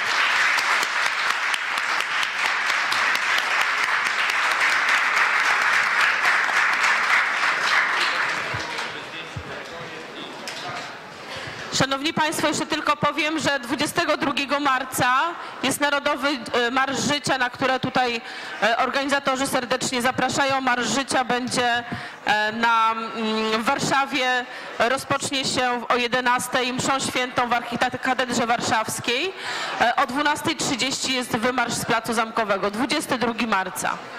Szanowni państwo, jeszcze tylko powiem, że dwudziestego drugiego marca jest Narodowy Marsz Życia, na które tutaj organizatorzy serdecznie zapraszają. Marsz Życia będzie na, w Warszawie, rozpocznie się o jedenastej mszą świętą w Archikatedrze Warszawskiej. O dwunastej trzydzieści jest wymarsz z Placu Zamkowego, dwudziestego drugiego marca.